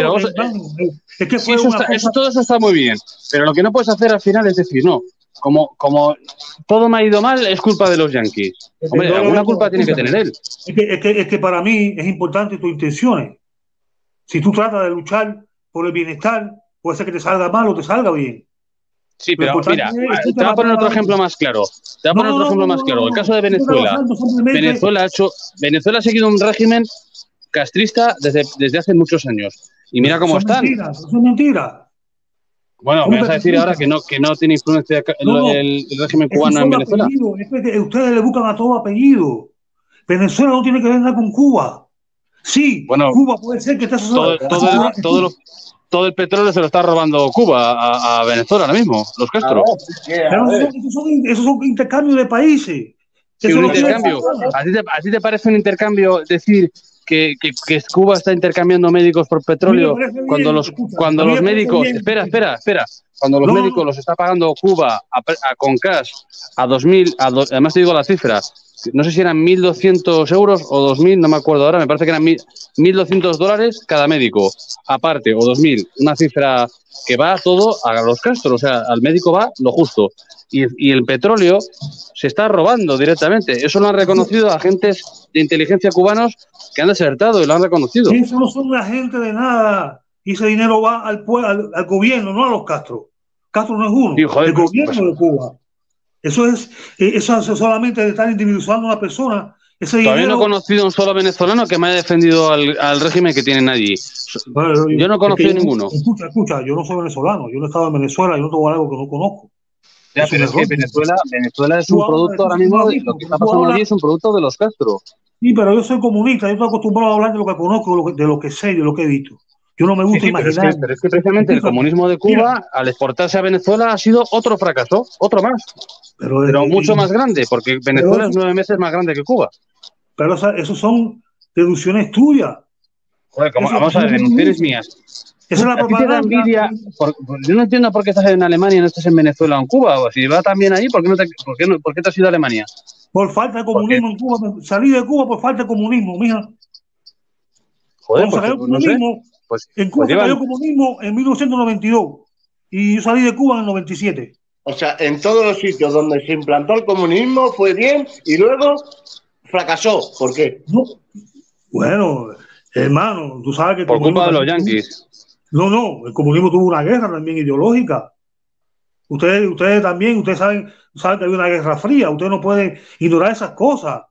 todo eso está muy bien, pero lo que no puedes hacer al final es decir, no, como todo me ha ido mal, es culpa de los yanquis. Hombre, alguna culpa tiene que tener él. Es que para mí es importante tus intenciones. Si tú tratas de luchar por el bienestar, puede ser que te salga mal o te salga bien. Sí, pero mira, te voy a poner otro ejemplo más claro. El caso de Venezuela. Venezuela ha seguido un régimen castrista desde hace muchos años. Y mira cómo están. Eso es mentira. Bueno, me vas a decir ahora que no tiene influencia el régimen cubano en Venezuela. Es que ustedes le buscan a todo apellido. Venezuela no tiene que ver nada con Cuba. Sí, bueno, Cuba puede ser que esté asociado. todo el petróleo se lo está robando Cuba a Venezuela ahora mismo, los Castro. Pero esos son intercambios de países. Sí, Eso un no tiene intercambio. nada. ¿A ti te parece un intercambio decir que Cuba está intercambiando médicos por A mí me petróleo parece bien, cuando escucha, cuando a mí los me parece médicos, bien. espera, cuando los No, médicos no. los está pagando Cuba con cash a 2.000, además te digo la cifra, no sé si eran 1.200 euros o 2.000, no me acuerdo ahora, me parece que eran 1.200 dólares cada médico, aparte, o 2.000, una cifra que va todo a los Castro, o sea, al médico va lo justo. Y el petróleo se está robando directamente. Eso lo han reconocido agentes de inteligencia cubanos que han desertado y lo han reconocido. Eso no son la gente de nada. Y ese dinero va al gobierno, no a los Castro. Castro no es uno, Y, joder, el gobierno pues, de Cuba. Eso es solamente de estar individualizando a una persona. Ese todavía no he dinero. conocido un solo venezolano que me haya defendido al régimen que tienen allí. Bueno, Yo no he es que conocido ninguno. escucha, yo no soy venezolano, yo no he estado en Venezuela, yo no tengo algo que no conozco. Ya, Es un pero es que error. Venezuela es Tú un ahora, producto ahora tú mismo, has de lo visto, que pero está tú pasando allí ahora, es un producto de los Castro. sí, pero yo soy comunista, yo estoy acostumbrado a hablar de lo que conozco, de lo que sé, de lo que he visto. Yo no me Sí, gusta sí, imaginar. pero es que precisamente el Escúchame, comunismo de mira, Cuba, al exportarse a Venezuela, ha sido otro fracaso, otro más, pero, pero mucho más grande, porque pero, Venezuela es 9 veces más grande que Cuba. pero eso son deducciones tuyas. Joder, Eso vamos a es lo ver, que tú deducciones dices. mías. Esa es la ¿A ti te da propaganda. envidia? Yo no entiendo por qué estás en Alemania y no estás en Venezuela o en Cuba. O si va tan bien ahí, ¿por qué te has ido a Alemania? Por falta de Porque, comunismo en Cuba. Salí de Cuba por falta de comunismo, mija. joder, Cuando se cayó el no sé. comunismo, en Pues Cuba se cayó llevan. el comunismo en 1992 y yo salí de Cuba en el 97. O sea, en todos los sitios donde se implantó el comunismo fue bien y luego fracasó. ¿Por qué? No, bueno, hermano, tú sabes que el Por comunismo culpa de los también tuvo. yanquis. No, el comunismo tuvo una guerra también ideológica. Ustedes también, saben que había una guerra fría. Ustedes no pueden ignorar esas cosas.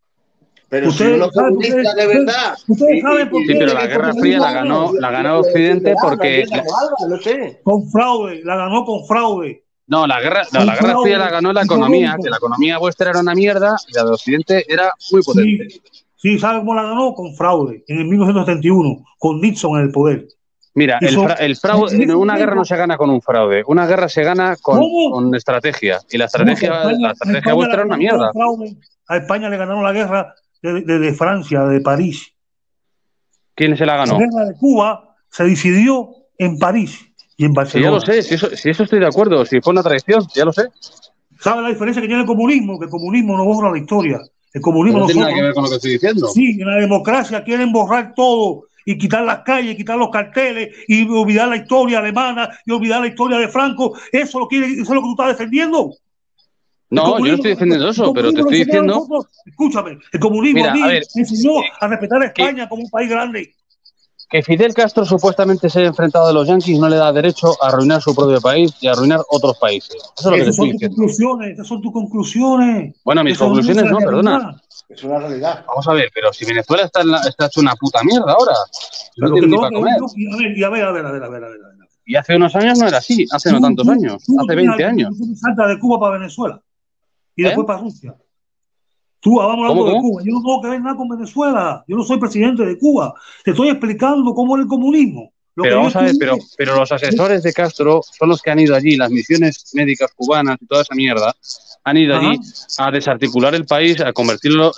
Pero si uno Ustedes es saben por qué, comunista de verdad ustedes saben por Sí, qué pero y la el Guerra Fría comunismo la ganó lo defiende Occidente una porque. empresa o algo, no sé. con fraude, la ganó con fraude, No, con la Guerra Fría la fraude ganó la economía, que la económico. economía vuestra era una mierda y la de Occidente era muy potente. Sí, sí, ¿saben cómo la ganó? Con fraude, en el 1971, con Nixon en el poder. Mira, Hizo, el fraude, en ese una guerra no momento, se gana con un fraude, una guerra se gana ¿cómo? con estrategia. Y ¿Cómo que la A estrategia España la vuestra era una ganaron con mierda. fraude? A España le ganaron la guerra de Francia, de París. ¿Quién se la La ganó? guerra de Cuba se decidió en París y en Si ya lo Barcelona. sé, si eso estoy de acuerdo, si fue una traición, ya lo sé. ¿Sabe la diferencia que tiene el comunismo? Que el comunismo no borra la historia. El comunismo Pero no tiene nada que nosotros, ver con lo que estoy diciendo. sí, en la democracia quieren borrar todo y quitar las calles, quitar los carteles y olvidar la historia alemana y olvidar la historia de Franco. Eso es lo que tú estás defendiendo. El No, yo no comunismo, estoy defendiendo el eso, pero te comunismo nos estoy enseñó a diciendo, nosotros, escúchame, el comunismo a mira, a mí ver, me enseñó a respetar a que, España como un país grande. que Fidel Castro supuestamente se haya enfrentado a los yanquis no le da derecho a arruinar su propio país y a arruinar otros países. Eso es lo que te estoy diciendo. Esas son tus conclusiones. Bueno, mis Eso no es conclusiones la no, perdona. realidad. Es una realidad. Vamos a ver, pero si Venezuela está hecho una puta mierda ahora, no Pero que tienen ni tengo para que ver comer. yo, a ver. Y hace unos años no era así, hace no Tú, tantos tú, años, tú no hace tienes 20 argumento, años. tú me saltas de Cuba para Venezuela y ¿Eh? después para Rusia. Tú, vamos ¿Cómo, hablando de cómo? Cuba. Yo no tengo que ver nada con Venezuela. Yo no soy presidente de Cuba. Te estoy explicando cómo es el comunismo. Lo Pero que yo vamos a ver, estudié. pero los asesores de Castro son los que han ido allí, las misiones médicas cubanas y toda esa mierda, han ido Ajá. allí a desarticular el país, a convertirlo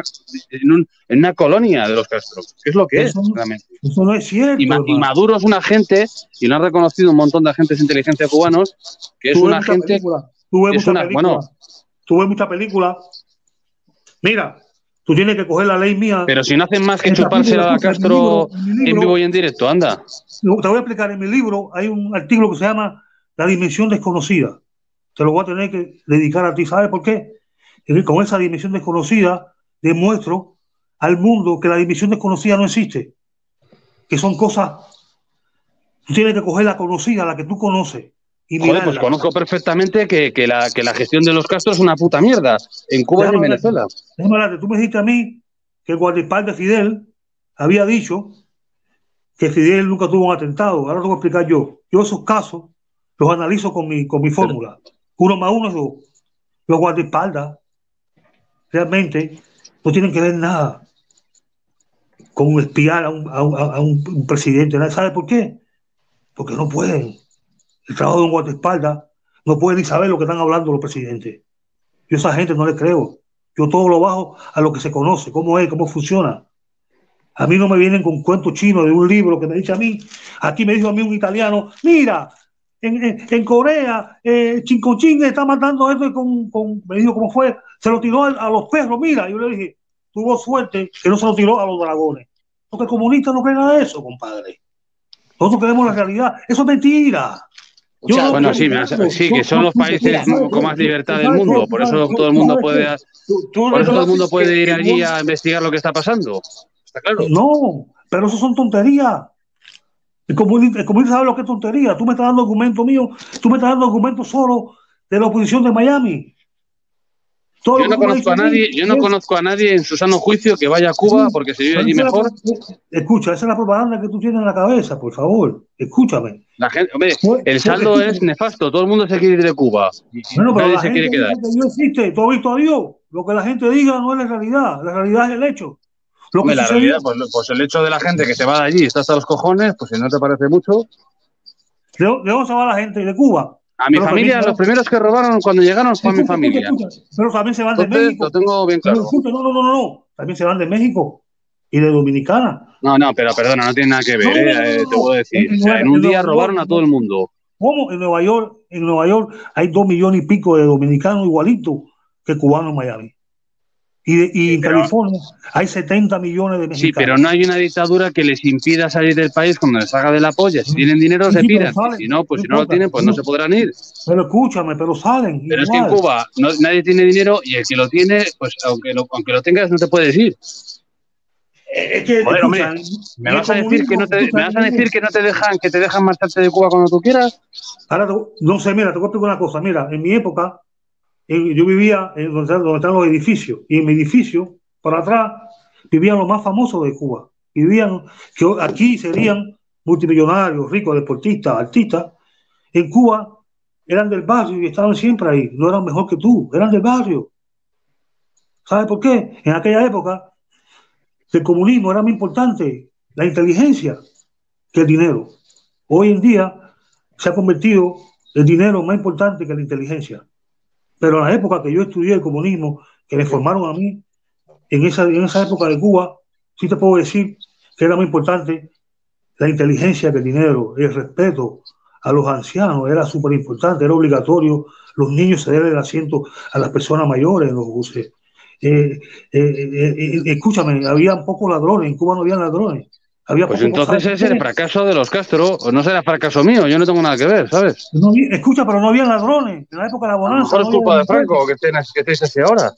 en una colonia de los Castro, que es lo que Eso, es, realmente. eso no es cierto, Y hermano. Maduro es un agente, y lo han reconocido un montón de agentes de inteligencia cubanos, que es Tú un ves mucha agente, película. Tú ves es mucha una, bueno, película. Tú ves mucha película. Mira, tú tienes que coger la ley mía. pero si no hacen más que Esta película, chupársela a escucha, Castro en mi en vivo libro, y en directo, anda. te voy a explicar, en mi libro hay un artículo que se llama La dimensión desconocida. Te lo voy a tener que dedicar a ti. ¿Sabes por qué? Es que con esa dimensión desconocida demuestro al mundo que la dimensión desconocida no existe, que son cosas, tú tienes que coger la conocida, la que tú conoces, y Joder, pues mirarla. conozco perfectamente que la gestión de los Castro es una puta mierda, en Cuba y en Déjame hablarte, Venezuela. déjame hablarte. Tú me dijiste a mí que el guardaespaldas de Fidel había dicho que Fidel nunca tuvo un atentado. Ahora te voy a explicar yo. Yo esos casos los analizo con mi Pero, fórmula. 1 más 1 es 2. Los guardaespaldas realmente no tienen que ver nada con espiar a un presidente. ¿Sabe por qué? porque no pueden. El trabajo de un guardaespaldas no puede ni saber lo que están hablando los presidentes. Yo a esa gente no le creo. Yo todo lo bajo a lo que se conoce, cómo es, cómo funciona. A mí no me vienen con cuentos chinos de un libro que me dice a mí, aquí me dijo a mí un italiano, mira, en Corea, Chincochín está matando esto me dijo cómo fue, se lo tiró a los perros, mira, yo le dije, tuvo suerte que no se lo tiró a los dragones. Porque el comunista no cree nada de eso, compadre. Nosotros creemos la realidad. Eso es mentira. Bueno, sí, que son los países con más libertad del mundo, por eso todo el mundo puede ir allí a investigar lo que está pasando. ¿Está claro? No, pero eso son tonterías. El comunista sabe lo que es tontería. Tú me estás dando argumentos míos, tú me estás dando argumentos solo de la oposición de Miami. Yo no conozco a nadie en su sano juicio que vaya a Cuba porque se vive allí mejor. Escucha, esa es la propaganda que tú tienes en la cabeza, por favor. Escúchame. La gente, hombre, el saldo es nefasto. Todo el mundo se quiere ir de Cuba. Bueno, pero nadie se quiere quedar. Dios existe. Tú has visto a Dios. Lo que la gente diga no es la realidad. La realidad es el hecho. La realidad, pues el hecho de la gente que se va de allí, está hasta los cojones, pues si no te parece mucho. ¿De dónde se va la gente? ¿De Cuba? A mi familia, los primeros que robaron cuando llegaron fue a mi familia. Pero también se van de México. Lo tengo bien claro. No. También se van de México y de Dominicana. No, pero perdona, no tiene nada que ver, te puedo decir. En un día robaron a todo el mundo. ¿Cómo? En Nueva York hay 2 millones y pico de dominicanos igualitos que cubanos en Miami. Y en California hay 70 millones de mexicanos. Sí, pero no hay una dictadura que les impida salir del país cuando les haga de la polla. Si tienen dinero, se pidan. Si no lo tienen, pues no se podrán ir. Pero escúchame, pero salen. Pero es que en Cuba nadie tiene dinero y el que lo tiene, pues aunque lo tengas, no te puedes ir. Es que, joder, hombre, ¿me vas a decir que no te dejan, que te dejan marcharte de Cuba cuando tú quieras? Ahora, no sé, mira, te voy a explicar una cosa. Mira, en mi época, yo vivía donde están los edificios, y en mi edificio, por atrás, vivían los más famosos de Cuba. Vivían, que aquí serían multimillonarios, ricos, deportistas, artistas. En Cuba eran del barrio y estaban siempre ahí. No eran mejor que tú, eran del barrio. ¿Sabes por qué? En aquella época, el comunismo era más importante la inteligencia que el dinero. Hoy en día se ha convertido el dinero más importante que la inteligencia. Pero en la época que yo estudié el comunismo, que me formaron a mí, en esa época de Cuba, sí te puedo decir que era muy importante la inteligencia que el dinero, el respeto a los ancianos, era súper importante, era obligatorio los niños ceder el asiento a las personas mayores en los buses. Escúchame, había pocos ladrones, en Cuba no había ladrones. Pues entonces es el fracaso de los Castro, o no será fracaso mío, yo no tengo nada que ver, ¿sabes? No, escucha, pero no había ladrones, en la época de la bonanza. A lo mejor es culpa de Franco que estéis así ahora.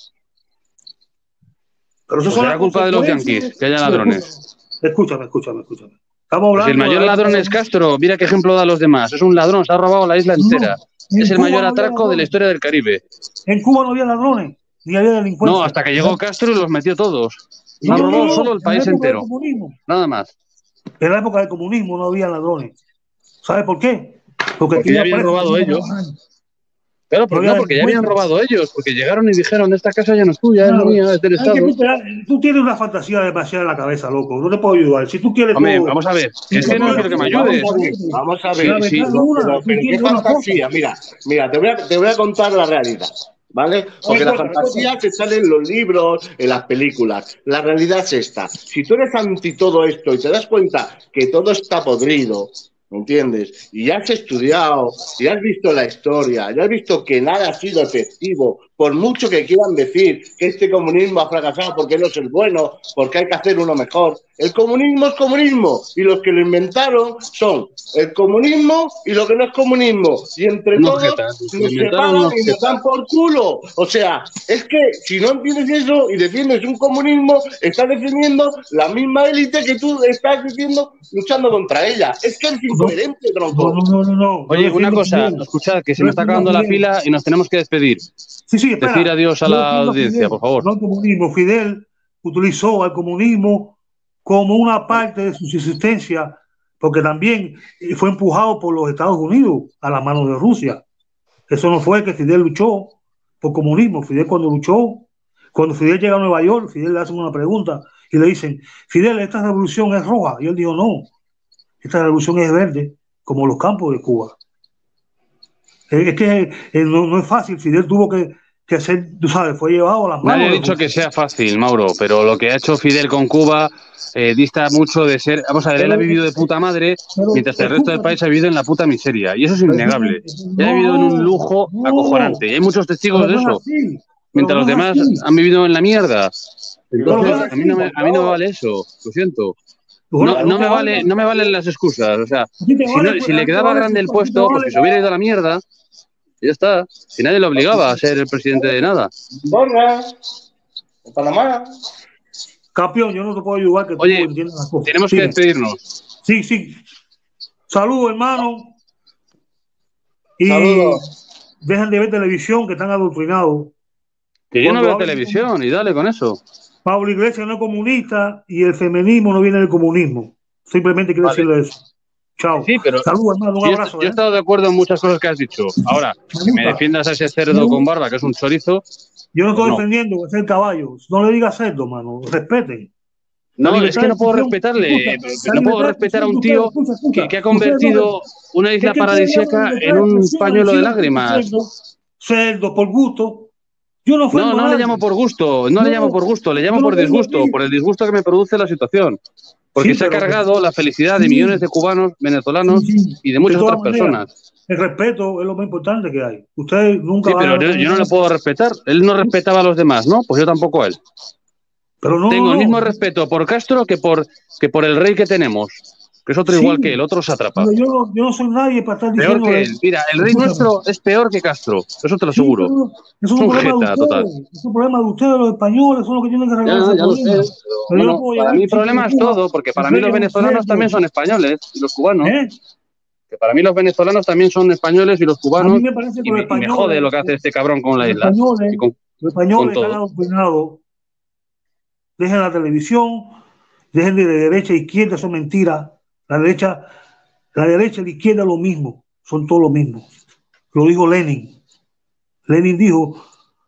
Pero eso será culpa de los yanquis, que haya ladrones. Escúchame. Estamos hablando pues el mayor ladrón es Castro, mira qué ejemplo da a los demás. Es un ladrón, se ha robado la isla entera. Es el mayor atraco de la historia del Caribe. En Cuba no había ladrones, ni había delincuencia. No, hasta que llegó Castro y los metió todos. Ha robado solo el país entero. Nada más. En la época del comunismo no había ladrones. ¿Sabes por qué? Porque ya habían robado ellos. Claro, porque ya habían robado ellos, porque llegaron y dijeron, esta casa ya no es tuya, es mía, es del Estado. Tú tienes una fantasía demasiado en la cabeza, loco, no te puedo ayudar. Si tú quieres... Hombre, vamos a ver, es que no quiero que me ayudes. Vamos a ver, ¿qué fantasía? Mira, te voy a contar la realidad, ¿vale? Porque la fantasía que sale en los libros, en las películas, la realidad es esta. Si tú eres anti todo esto y te das cuenta que todo está podrido, ¿me entiendes? Y ya has estudiado, y has visto la historia, ya has visto que nada ha sido efectivo, por mucho que quieran decir que este comunismo ha fracasado porque no es el bueno, porque hay que hacer uno mejor. El comunismo es comunismo, y los que lo inventaron son el comunismo y lo que no es comunismo. Y entre todos nos separan y nos dan por culo. O sea, es que si no entiendes eso y defiendes un comunismo, estás defendiendo la misma élite que tú estás diciendo luchando contra ella. Es que eres incoherente, tronco. No. Oye, una cosa, escuchad, que se me está acabando la pila y nos tenemos que despedir. Sí, espera. Decir adiós a la audiencia, por favor. No al comunismo. Fidel utilizó al comunismo como una parte de su existencia, porque también fue empujado por los Estados Unidos a la mano de Rusia. Eso no fue que Fidel luchó por comunismo. Fidel cuando Fidel llega a Nueva York, Fidel le hacen una pregunta y le dicen, Fidel, esta revolución es roja. Y él dijo, no, esta revolución es verde. como los campos de Cuba. Es que no es fácil. Fidel tuvo que hacer, tú sabes, fue llevado a las manos. Nadie ha dicho que sea fácil, Mauro, pero lo que ha hecho Fidel con Cuba dista mucho de ser... Vamos a ver, él ha vivido de puta madre, mientras el resto del país ha vivido en la puta miseria. Y eso es innegable. Él ha vivido en un lujo acojonante. Y hay muchos testigos de eso. Mientras los demás han vivido en la mierda. Entonces, a mí no me vale eso. Lo siento. No me valen las excusas. O sea, si le quedaba grande el puesto, pues que se hubiera ido a la mierda. Ya está. Si nadie le obligaba a ser el presidente de nada. Borra, en Panamá. Campeón, yo no te puedo ayudar que tú entiendas las cosas. Tenemos que despedirnos. Sí. Saludos, hermano. Y saludos. Dejen de ver televisión, que están adoctrinados. Que yo no veo televisión y dale con eso. Pablo Iglesias no es comunista y el feminismo no viene del comunismo. Simplemente quiero decirle eso. Chao. Sí, pero saludos, hermano. Un abrazo. Yo he estado de acuerdo en muchas cosas que has dicho. Ahora, que me defiendas a ese cerdo con barba, que es un chorizo. Yo no estoy defendiendo, es el caballo. No le digas cerdo, mano. Respeten. No, es que no puedo respetarle. No puedo respetar a un tío que ha convertido una isla paradisíaca en un pañuelo de lágrimas. Cerdo, por gusto. Yo no le llamo por gusto, le llamo por disgusto, por el disgusto que me produce la situación. Porque se ha cargado la felicidad de millones de cubanos, venezolanos y de muchas otras personas. El respeto es lo más importante que hay. Usted nunca va pero yo no le puedo respetar. Él no respetaba a los demás, ¿no? Pues yo tampoco a él. Pero tengo el mismo respeto por Castro que por el rey que tenemos, que es otro igual que él, otro sátrapa. Yo no soy nadie para estar diciendo... Peor que él. Mira, el rey nuestro es peor que Castro, eso te lo aseguro. Es un jeta total. Es un problema de ustedes, los españoles, son los que tienen que arreglar. Ya lo sé. Bueno, para mí el problema es todo, porque para mí los venezolanos también son españoles y los cubanos. Que para mí los venezolanos también son españoles y los cubanos. Y me jode lo que hace este cabrón con la isla. Los españoles están adoctrinados. Dejen la televisión, dejen de derecha e izquierda, son mentiras. La derecha y la izquierda lo mismo, son todo lo mismo. Lo dijo Lenin. Lenin dijo,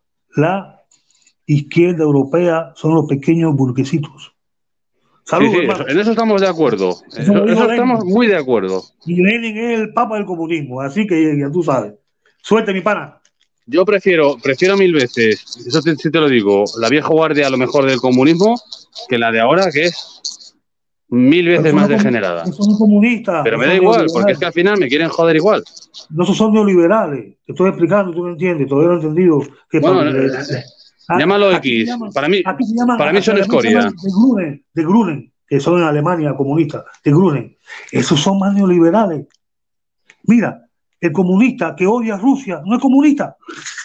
la izquierda europea son los pequeños burguesitos. Saludos, sí, en eso estamos de acuerdo. Eso estamos muy de acuerdo. Y Lenin es el papa del comunismo, así que ya tú sabes. Suerte, mi pana. Yo prefiero 1000 veces, eso sí te lo digo, la vieja guardia a lo mejor del comunismo que la de ahora, que es 1000 veces más degenerada. Son comunistas. Pero me da igual, porque es que al final me quieren joder igual. No, son neoliberales. Te estoy explicando, tú no entiendes, todavía no he entendido. Llámalo X. Para mí son escoria. De Grünen, que son en Alemania comunistas, de Grünen. Esos son más neoliberales. Mira, el comunista que odia a Rusia no es comunista.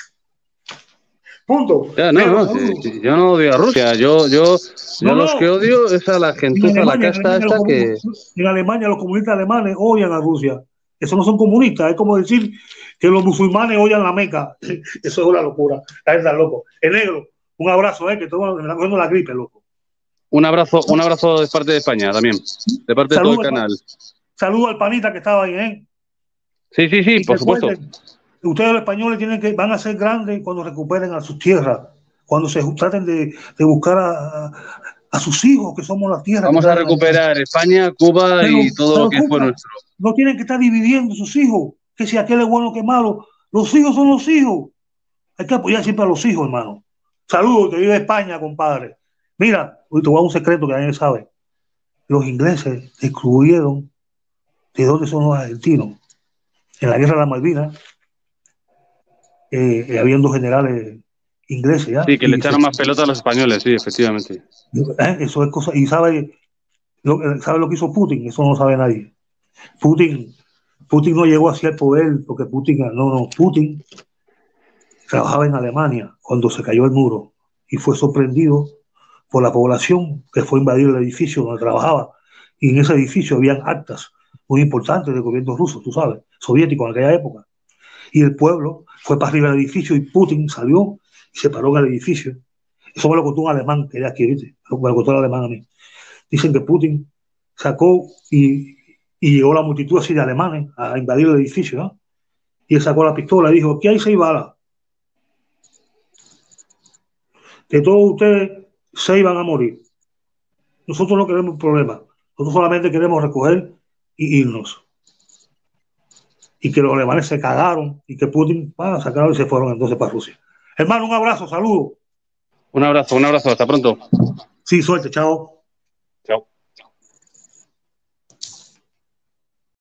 Punto. Yo no odio a Rusia. Yo los que odio es a la gentuza, a la casta esta que... En Alemania los comunistas alemanes odian a Rusia. Eso no son comunistas. Es como decir que los musulmanes odian la Meca. Eso es una locura. Está loco. El negro, un abrazo, que me está cogiendo la gripe, loco. Un abrazo de parte de España también. De parte de todo el canal. Saludo al panita que estaba ahí, Sí, por supuesto. Ustedes los españoles van a ser grandes cuando recuperen a sus tierras, cuando se traten de buscar a sus hijos, que somos la tierra. Vamos a recuperar España, Cuba y todo lo que fue nuestro. No tienen que estar dividiendo sus hijos, que si aquel es bueno, que es malo. Los hijos son los hijos. Hay que apoyar siempre a los hijos, hermano. Saludos, que vive España, compadre. Mira, te voy a dar un secreto que nadie sabe. Los ingleses excluyeron de dónde son los argentinos. En la guerra de las Malvinas, habían 2 generales ingleses. ¿Ya? Sí, que le echaron más pelota a los españoles, sí, efectivamente. Eso es cosa. Y sabe lo que hizo Putin, eso no lo sabe nadie. Putin no llegó hacia el poder porque Putin trabajaba en Alemania cuando se cayó el muro y fue sorprendido por la población que fue a invadir el edificio donde trabajaba. Y en ese edificio habían actas muy importantes del gobierno ruso, tú sabes, soviético en aquella época. Y el pueblo fue para arriba del edificio y Putin salió y se paró en el edificio. Eso me lo contó un alemán que era aquí, ¿viste? Me lo contó el alemán a mí. Dicen que Putin sacó y llegó la multitud así de alemanes a invadir el edificio, ¿no? Y él sacó la pistola y dijo, aquí hay 6 balas. De todos ustedes, 6 van a morir. Nosotros no queremos problemas. Nosotros solamente queremos recoger y irnos. y que los alemanes se cagaron y que Putin sacaron y se fueron entonces para Rusia. Hermano, un abrazo, saludos. Un abrazo, hasta pronto. Sí, suerte, chao.